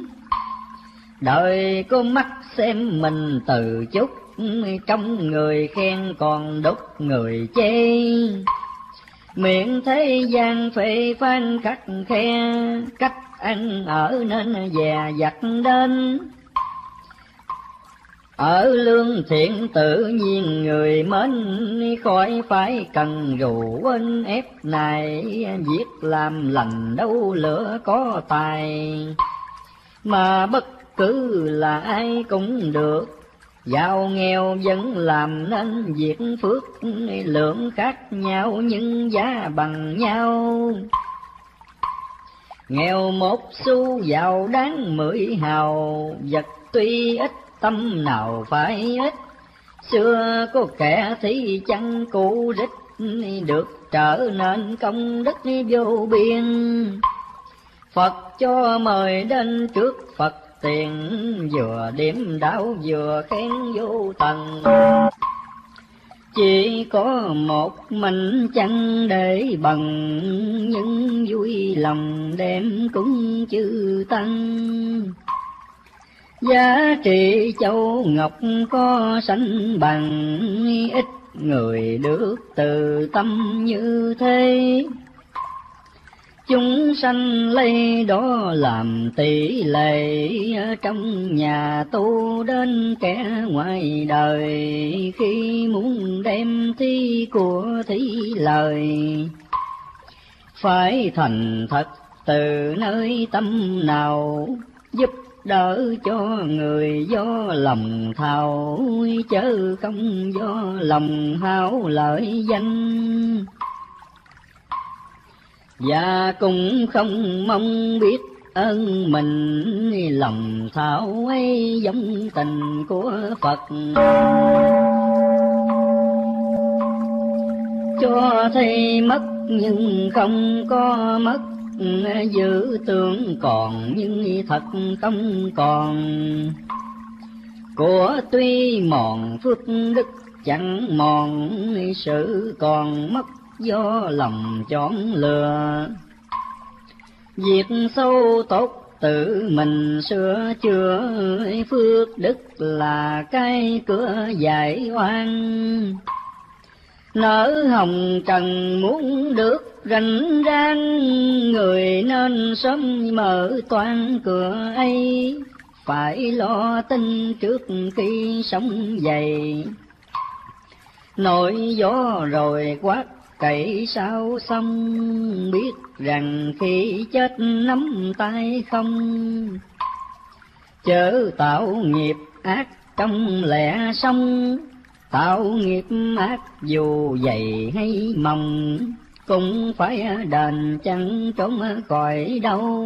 Đời có mắt xem mình từ chút, trong người khen còn đốt người chê. Miệng thế gian phê phán khắc khe, cách ăn ở nên dè dặt đến. Ở lương thiện tự nhiên người mến, khỏi phải cần rủ quên ép này. Việc làm lành đâu lửa có tài, mà bất cứ là ai cũng được. Giàu nghèo vẫn làm nên việc phước, lượng khác nhau nhưng giá bằng nhau. Nghèo một xu giàu đáng mười hào, vật tuy ít tâm nào phải ít. Xưa có kẻ thì chẳng cụ rích, được trở nên công đức vô biên. Phật cho mời đến trước Phật tiền, vừa điểm đạo vừa khen vô tận. Chỉ có một mình chẳng để bằng, nhưng vui lòng đem cúng chư tăng. Giá trị châu ngọc có sánh bằng, ít người được từ tâm như thế. Chúng sanh lấy đó làm tỷ lệ, trong nhà tu đến kẻ ngoài đời. Khi muốn đem thi của thí lời, phải thành thật từ nơi tâm nào, giúp đỡ cho người do lòng thao, chớ không do lòng hao lợi danh. Và cũng không mong biết ơn mình, lòng thảo ấy giống tình của Phật. Cho thấy mất nhưng không có mất, giữ tưởng còn nhưng thật không còn. Của tuy mòn phước đức chẳng mòn, sự còn mất do lòng chọn lừa. Việc sâu tốt tự mình sửa chữa, phước đức là cái cửa giải oan. Nở hồng trần muốn được rành rang, người nên sớm mở toan cửa ấy. Phải lo tin trước khi sống dậy, nổi gió rồi quát cậy sao xong. Biết rằng khi chết nắm tay không, chớ tạo nghiệp ác trong lẽ sống. Tạo nghiệp ác dù dày hay mỏng, cũng phải đền chẳng trốn khỏi đâu.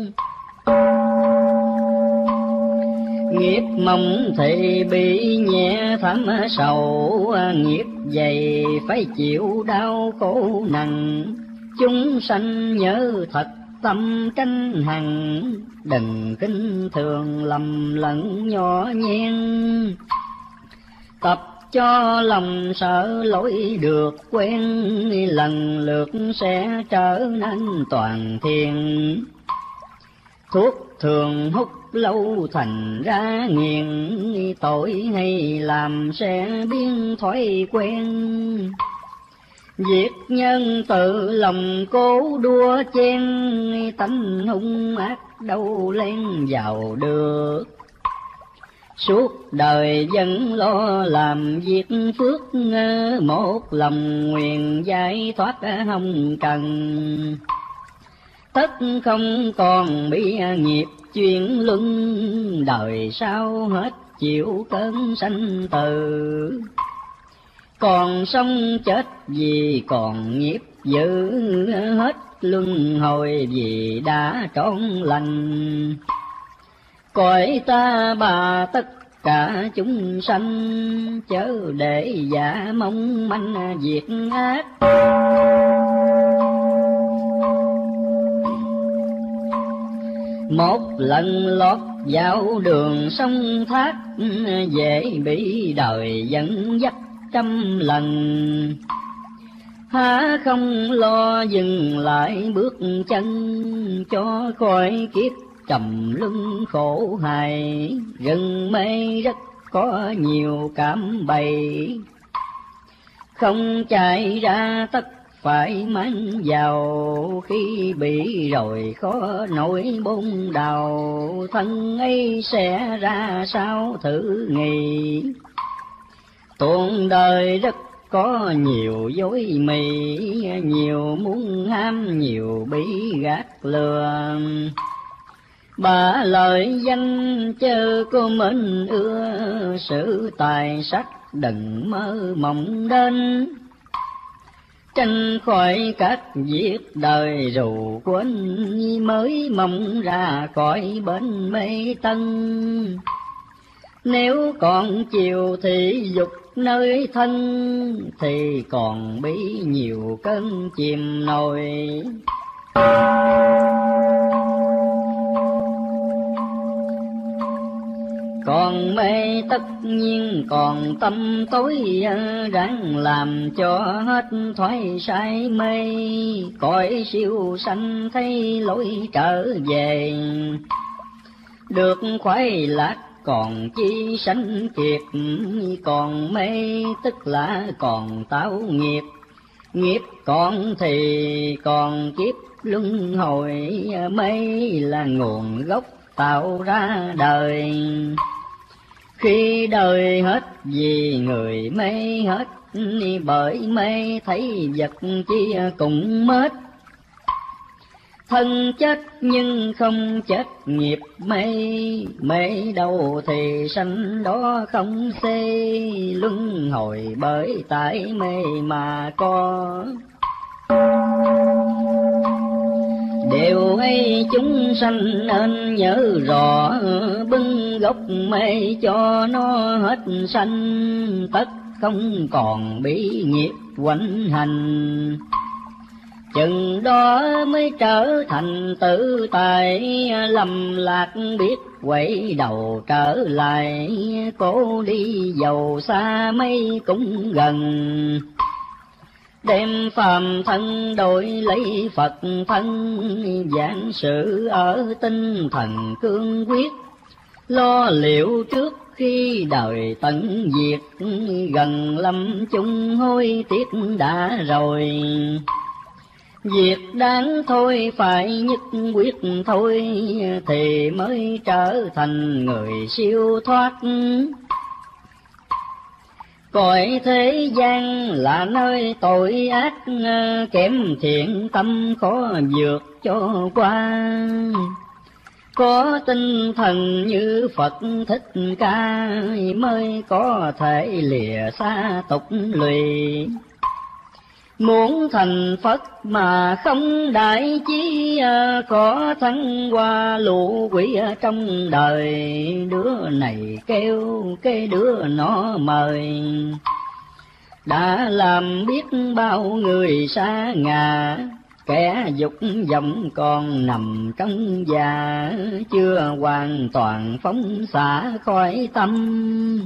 Nghiệp mỏng thì bị nhẹ thảm sầu, nghiệp dày phải chịu đau khổ nặng. Chúng sanh nhớ thật tâm tranh hằng, đừng khinh thường lầm lẫn nhỏ nhen. Tập cho lòng sợ lỗi được quen, lần lượt sẽ trở nên toàn thiện. Thuốc thường hút lâu thành ra nghiện, tội hay làm sẽ biến thói quen. Việc nhân tự lòng cố đua chen, tánh hung ác đâu len vào được. Suốt đời vẫn lo làm việc phước, một lòng nguyện giải thoát hồng trần. Tất không còn bị nghiệp chuyển luân, đời sau hết chịu cơn sanh tử. Còn sống chết vì còn nghiệp dữ, hết luân hồi vì đã trọn lành. Cõi ta bà tất cả chúng sanh, chớ để giả mong manh việc ác. Một lần lọt vào đường sông thác, dễ bị đời dẫn dắt trăm lần. Há không lo dừng lại bước chân, cho khỏi kiếp trầm luân khổ hài. Rừng mây rất có nhiều cảm bày, không chạy ra tất phải mang vào. Khi bị rồi khó nổi bôn đầu, thân ấy sẽ ra sao thử nghĩ. Tuôn đời rất có nhiều dối mì, nhiều muốn ham nhiều bị gạt lừa. Bà lời danh chớ có mến ưa, sự tài sắc đừng mơ mộng đến. Tranh khỏi các việc đời rủ quên, mới mong ra khỏi bến mê tân. Nếu còn chiều thị dục nơi thân, thì còn bị nhiều cơn chìm nổi. Còn mê tất nhiên còn tâm tối, ráng làm cho hết thoái sai mê. Cõi siêu sanh thấy lối trở về, được khoái lạc còn chi sanh kiệt. Còn mê tức là còn tạo nghiệp, nghiệp còn thì còn kiếp luân hồi. Mê là nguồn gốc tạo ra đời, khi đời hết vì người mê hết. Bởi mê thấy vật chi cũng mất, thân chết nhưng không chết nghiệp mê. Mê đâu thì sanh đó không xê, luân hồi bởi tại mê mà có. Điều ấy chúng sanh nên nhớ rõ, bưng gốc mê cho nó hết sanh. Tất không còn bị nghiệp quạnh hành, chừng đó mới trở thành tự tại. Lầm lạc biết quay đầu trở lại, cố đi giàu xa mấy cũng gần. Đem phàm thân đổi lấy Phật thân, giảng sự ở tinh thần cương quyết. Lo liệu trước khi đời tận diệt, gần lâm chung hối tiếc đã rồi. Việc đáng thôi phải nhất quyết thôi, thì mới trở thành người siêu thoát. Cõi thế gian là nơi tội ác, kém thiện tâm khó vượt cho qua. Có tinh thần như Phật Thích Ca, mới có thể lìa xa tục lụy. Muốn thành Phật mà không đại chí, có thăng hoa lũ quỷ trong đời. Đứa này kêu cái đứa nó mời, đã làm biết bao người xa ngà. Kẻ dục vọng còn nằm trong già, chưa hoàn toàn phóng xả khỏi tâm.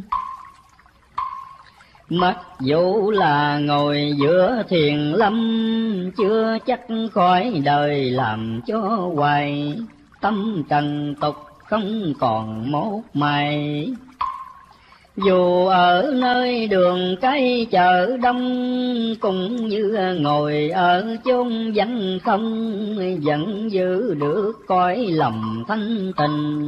Mặc dù là ngồi giữa thiền lâm, chưa chắc khỏi đời làm cho hoài. Tâm trần tục không còn một mày, dù ở nơi đường cái chợ đông. Cũng như ngồi ở chốn vắng không, vẫn giữ được cõi lòng thanh tình.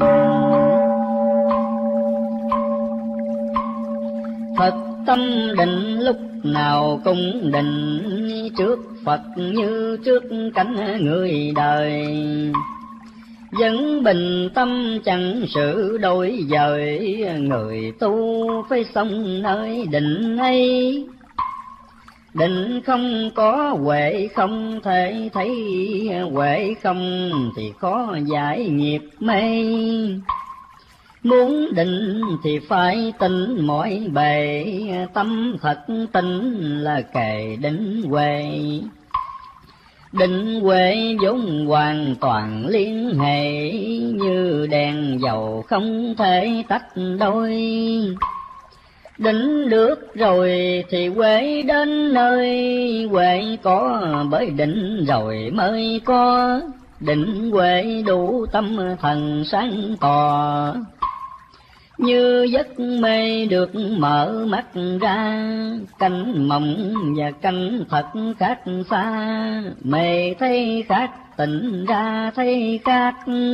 Thật tâm định lúc nào cũng định, trước Phật như trước cánh người đời. Vẫn bình tâm chẳng sự đổi dời, người tu phải sống nơi định ấy. Định không có huệ không thể thấy, huệ không thì khó giải nghiệp mê. Muốn định thì phải tỉnh mọi bề, tâm thật tỉnh là kề định huệ. Định huệ vốn hoàn toàn liên hệ, như đèn dầu không thể tách đôi. Định được rồi thì huệ đến nơi, huệ có bởi định rồi mới có. Định huệ đủ tâm thần sáng tỏ, như giấc mê được mở mắt ra. Cánh mộng và cánh thật khác xa, mê thấy khác tỉnh ra thấy khác.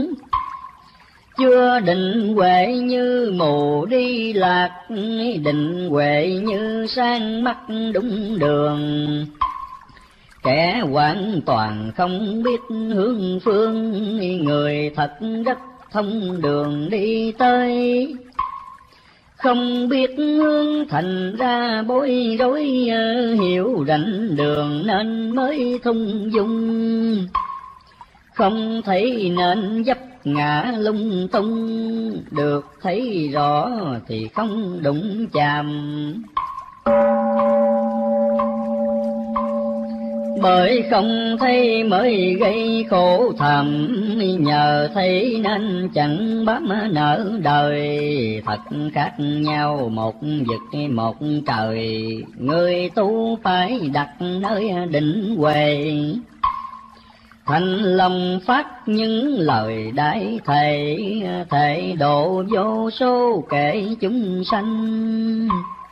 Chưa định huệ như mù đi lạc, định huệ như sang mắt đúng đường. Kẻ hoàn toàn không biết hướng phương, người thật rất thông đường đi tới. không biết hướng thành ra bối rối, hiểu rành đường nên mới thung dung, không thấy nên dấp ngã lung tung, được thấy rõ thì không đụng chạm. Bởi không thấy mới gây khổ thầm, nhờ thấy nên chẳng bám nợ đời. Thật khác nhau một vực một trời, người tu phải đặt nơi định huệ. Thành lòng phát những lời đại thệ, thệ độ vô số kể chúng sanh.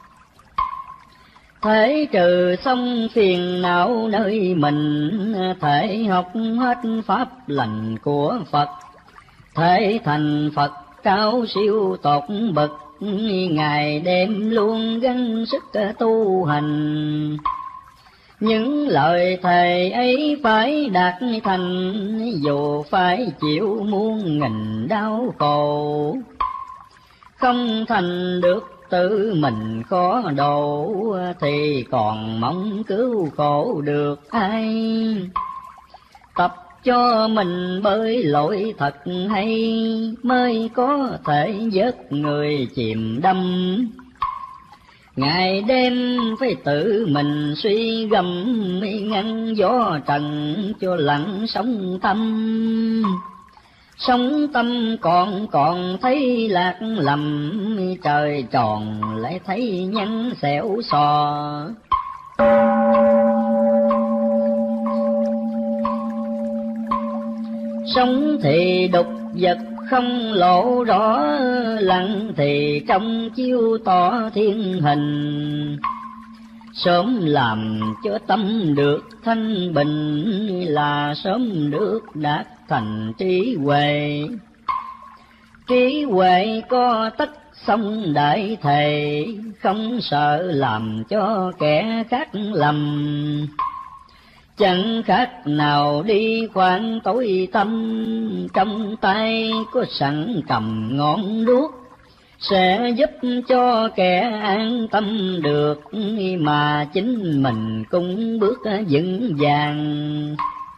Thể trừ xong phiền não nơi mình, thể học hết pháp lành của Phật. Thể thành Phật cao siêu tột bậc, ngày đêm luôn gắng sức tu hành. Những lời thề ấy phải đạt thành, dù phải chịu muôn nghìn đau khổ. Không thành được tự mình khó độ, thì còn mong cứu khổ được ai. Tập cho mình bơi lội thật hay, mới có thể vớt người chìm đắm. Ngày đêm phải tự mình suy gầm, ngăn gió trần cho lặng sống tâm. Sống tâm còn còn thấy lạc lầm, trời tròn lại thấy nhăn xẻo xò. Sống thì đục vật không lộ rõ, lặng thì trong chiếu tỏ thiên hình. Sớm làm cho tâm được thanh bình, là sớm được đạt thành trí huệ. Trí huệ có tất xong đại thề, không sợ làm cho kẻ khác lầm. Chẳng khác nào đi khoan tối tâm, trong tay có sẵn cầm ngọn đuốc. Sẽ giúp cho kẻ an tâm được, mà chính mình cũng bước vững vàng.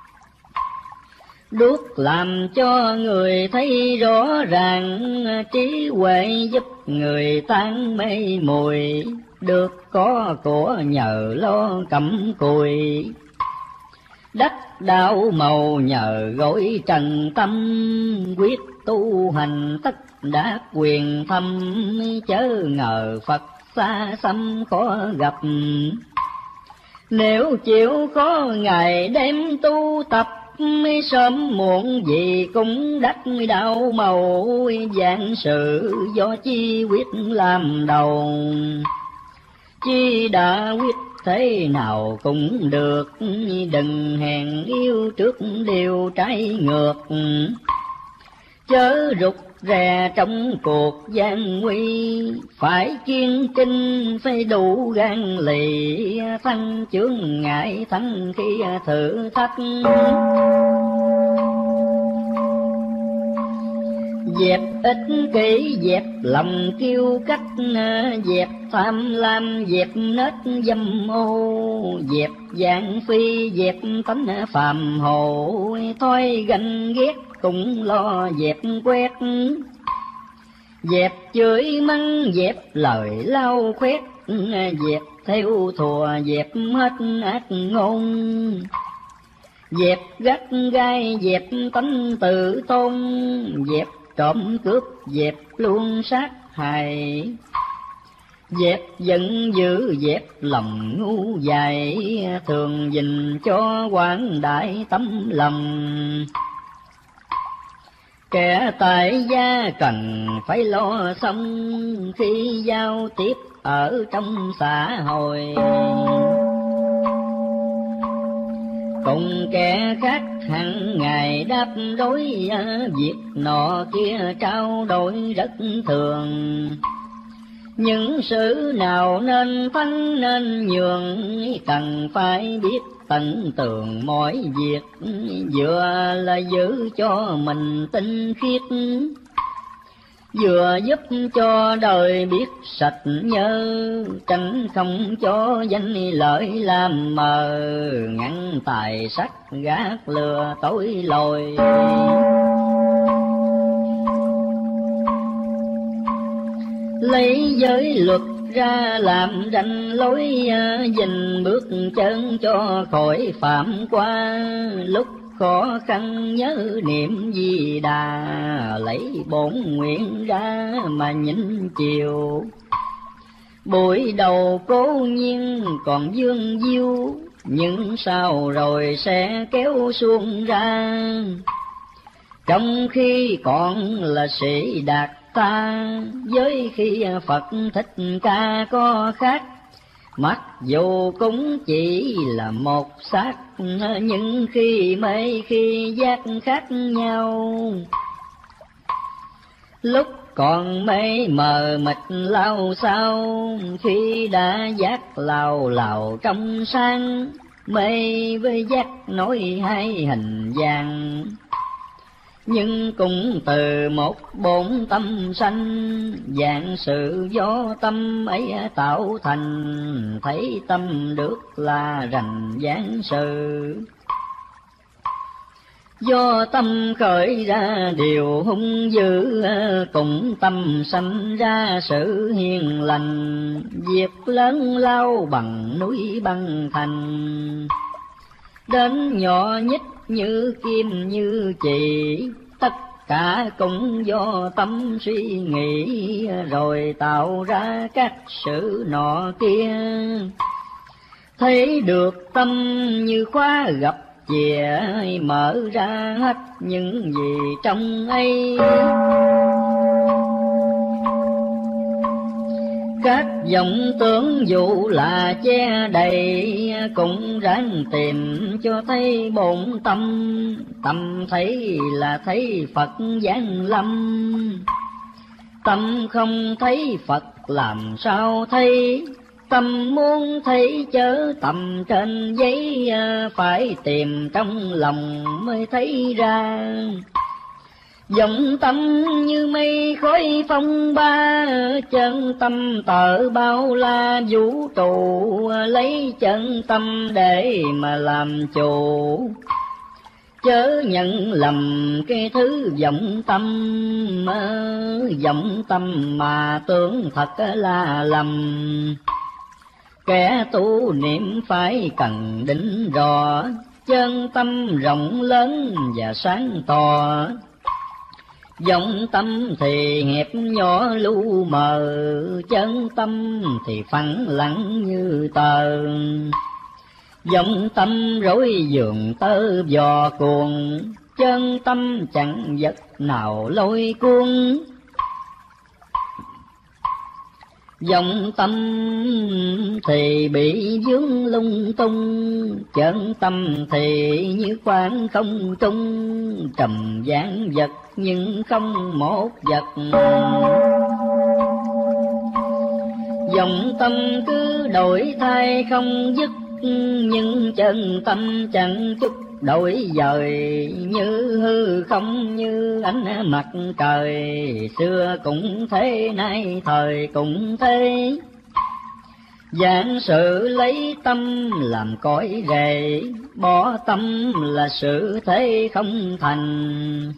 Đuốc làm cho người thấy rõ ràng, trí huệ giúp người tan mê muội. Được có của nhờ lo cặm cùi, đắc đạo màu nhờ gối trần tâm. Quyết tu hành tất đã quyền thâm, chớ ngờ Phật xa xăm khó gặp. Nếu chịu khó ngày đêm tu tập, sớm muộn gì cũng đắc đạo màu. Vạn sự do chi quyết làm đầu, chi đã quyết thế nào cũng được. Đừng hèn yêu trước điều trái ngược, chớ rụt rè trong cuộc gian nguy. Phải kiên trinh phải đủ gan lì, thăng chướng ngại thắng khi thử thách. Dẹp ích kỷ, dẹp lòng kiêu cách, dẹp tham lam, dẹp nết dâm ô. Dẹp dạng phi, dẹp tánh phàm hồ, thôi ganh ghét cũng lo dẹp quét. Dẹp chửi mắng, dẹp lời lau khoét, dẹp theo thùa, dẹp hết ác ngôn. Dẹp gắt gai, dẹp tánh tự tôn, dẹp trộm cướp, dẹp luôn sát hại. Dẹp giận dữ, dẹp lòng ngu dại, thường dình cho quảng đại tấm lòng. Kẻ tại gia cần phải lo xong, khi giao tiếp ở trong xã hội. Cùng kẻ khác hàng ngày đáp đối, việc nọ kia trao đổi rất thường. Những sự nào nên thắng nên nhường, cần phải biết tận tường mọi việc. Vừa là giữ cho mình tinh khiết, vừa giúp cho đời biết sạch nhớ, tránh không cho danh lợi làm mờ, ngăn tài sắc gác lừa tối lồi. Lấy giới luật ra làm ranh lối, dình bước chân cho khỏi phạm qua, lúc khó khăn nhớ niệm Di Đà, lấy bổn nguyện ra mà nhịn chiều. Buổi đầu cố nhiên còn dương diêu, nhưng sau rồi sẽ kéo xuông ra. Trong khi còn là sĩ đạt ta, với khi Phật Thích Ca có khác, mặc dù cũng chỉ là một xác, nhưng khi mê khi giác khác nhau. Lúc còn mê mờ mịt lao sao, khi đã giác lao lào trong sáng, mê với giác nói hai hình dạng. Nhưng cũng từ một bổn tâm sanh, dạng sự do tâm ấy tạo thành, thấy tâm được là rành giảng sự. Do tâm khởi ra điều hung dữ, cùng tâm sanh ra sự hiền lành, việc lớn lao bằng núi băng thành. Đến nhỏ nhất như kim như chỉ, tất cả cũng do tâm suy nghĩ, rồi tạo ra các sự nọ kia. Thấy được tâm như khóa gặp chìa, mở ra hết những gì trong ấy. Các vọng tưởng dù là che đầy, cũng ráng tìm cho thấy bổn tâm. Tâm thấy là thấy Phật giáng lâm, tâm không thấy Phật làm sao thấy. Tâm muốn thấy chớ tầm trên giấy, phải tìm trong lòng mới thấy ra. Vọng tâm như mây khói phong ba, chân tâm tợ bao la vũ trụ, lấy chân tâm để mà làm chủ. Chớ nhận lầm cái thứ vọng tâm, vọng tâm mà tưởng thật là lầm. Kẻ tu niệm phải cần định rõ, chân tâm rộng lớn và sáng tỏ. Vọng tâm thì hẹp nhỏ lu mờ, chân tâm thì phẳng lặng như tờ. Vọng tâm rối giường tơ vò cuồng, chân tâm chẳng vật nào lôi cuốn. Vọng tâm thì bị vướng lung tung, chân tâm thì như khoảng không trung. Trầm vạn vật nhưng không một vật, vọng tâm cứ đổi thay không dứt. Nhưng chân tâm chẳng chút đổi dời, như hư không như ánh mặt trời. Xưa cũng thế nay thời cũng thế, giảng sự lấy tâm làm cõi rễ. Bỏ tâm là sự thế không thành,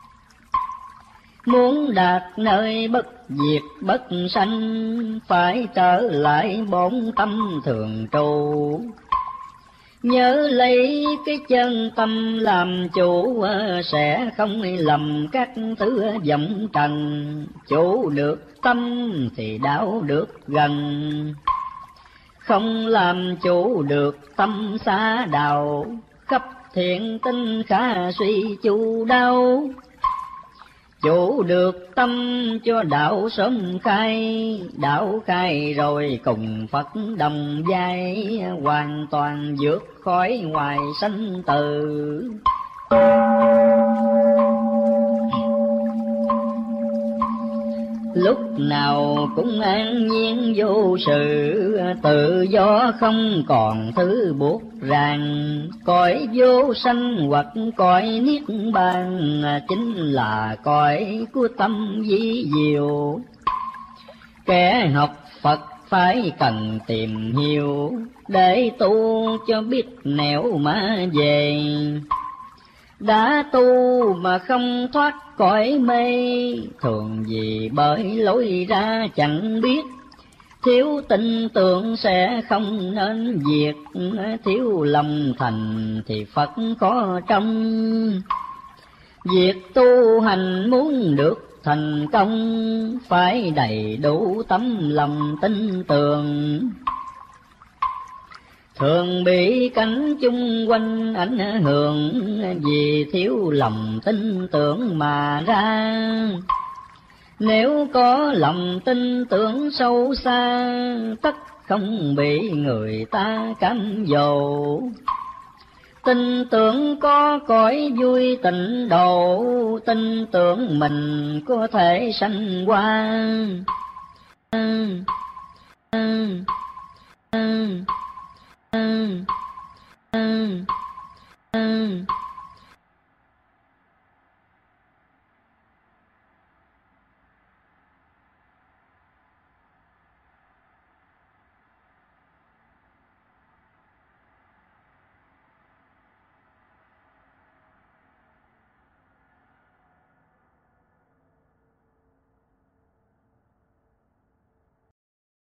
muốn đạt nơi bất diệt bất sanh. Phải trở lại bổn tâm thường trụ, nhớ lấy cái chân tâm làm chủ. Sẽ không lầm các thứ vọng trần, chủ được tâm thì đạo được gần. Không làm chủ được tâm xa đạo, khắp thiện tinh khả suy chu đau. Chủ được tâm cho đạo sớm khai, đạo khai rồi cùng Phật đồng vai. Hoàn toàn vượt khỏi ngoài sanh tử. lúc nào cũng an nhiên vô sự, tự do không còn thứ buộc ràng. Cõi vô sanh hoặc cõi niết bàn, chính là cõi của tâm vi diệu. Kẻ học Phật phải cần tìm hiểu, để tu cho biết nẻo mà về. Đã tu mà không thoát cõi mê, thường vì bởi lối ra chẳng biết. Thiếu tin tưởng sẽ không nên diệt, thiếu lòng thành thì Phật khó trong. Việc tu hành muốn được thành công, phải đầy đủ tấm lòng tin tưởng. Thường bị cảnh chung quanh ảnh hưởng, vì thiếu lòng tin tưởng mà ra. Nếu có lòng tin tưởng sâu xa, tất không bị người ta cám dỗ. Tin tưởng có cõi vui tịnh độ, tin tưởng mình có thể sanh qua. Mm.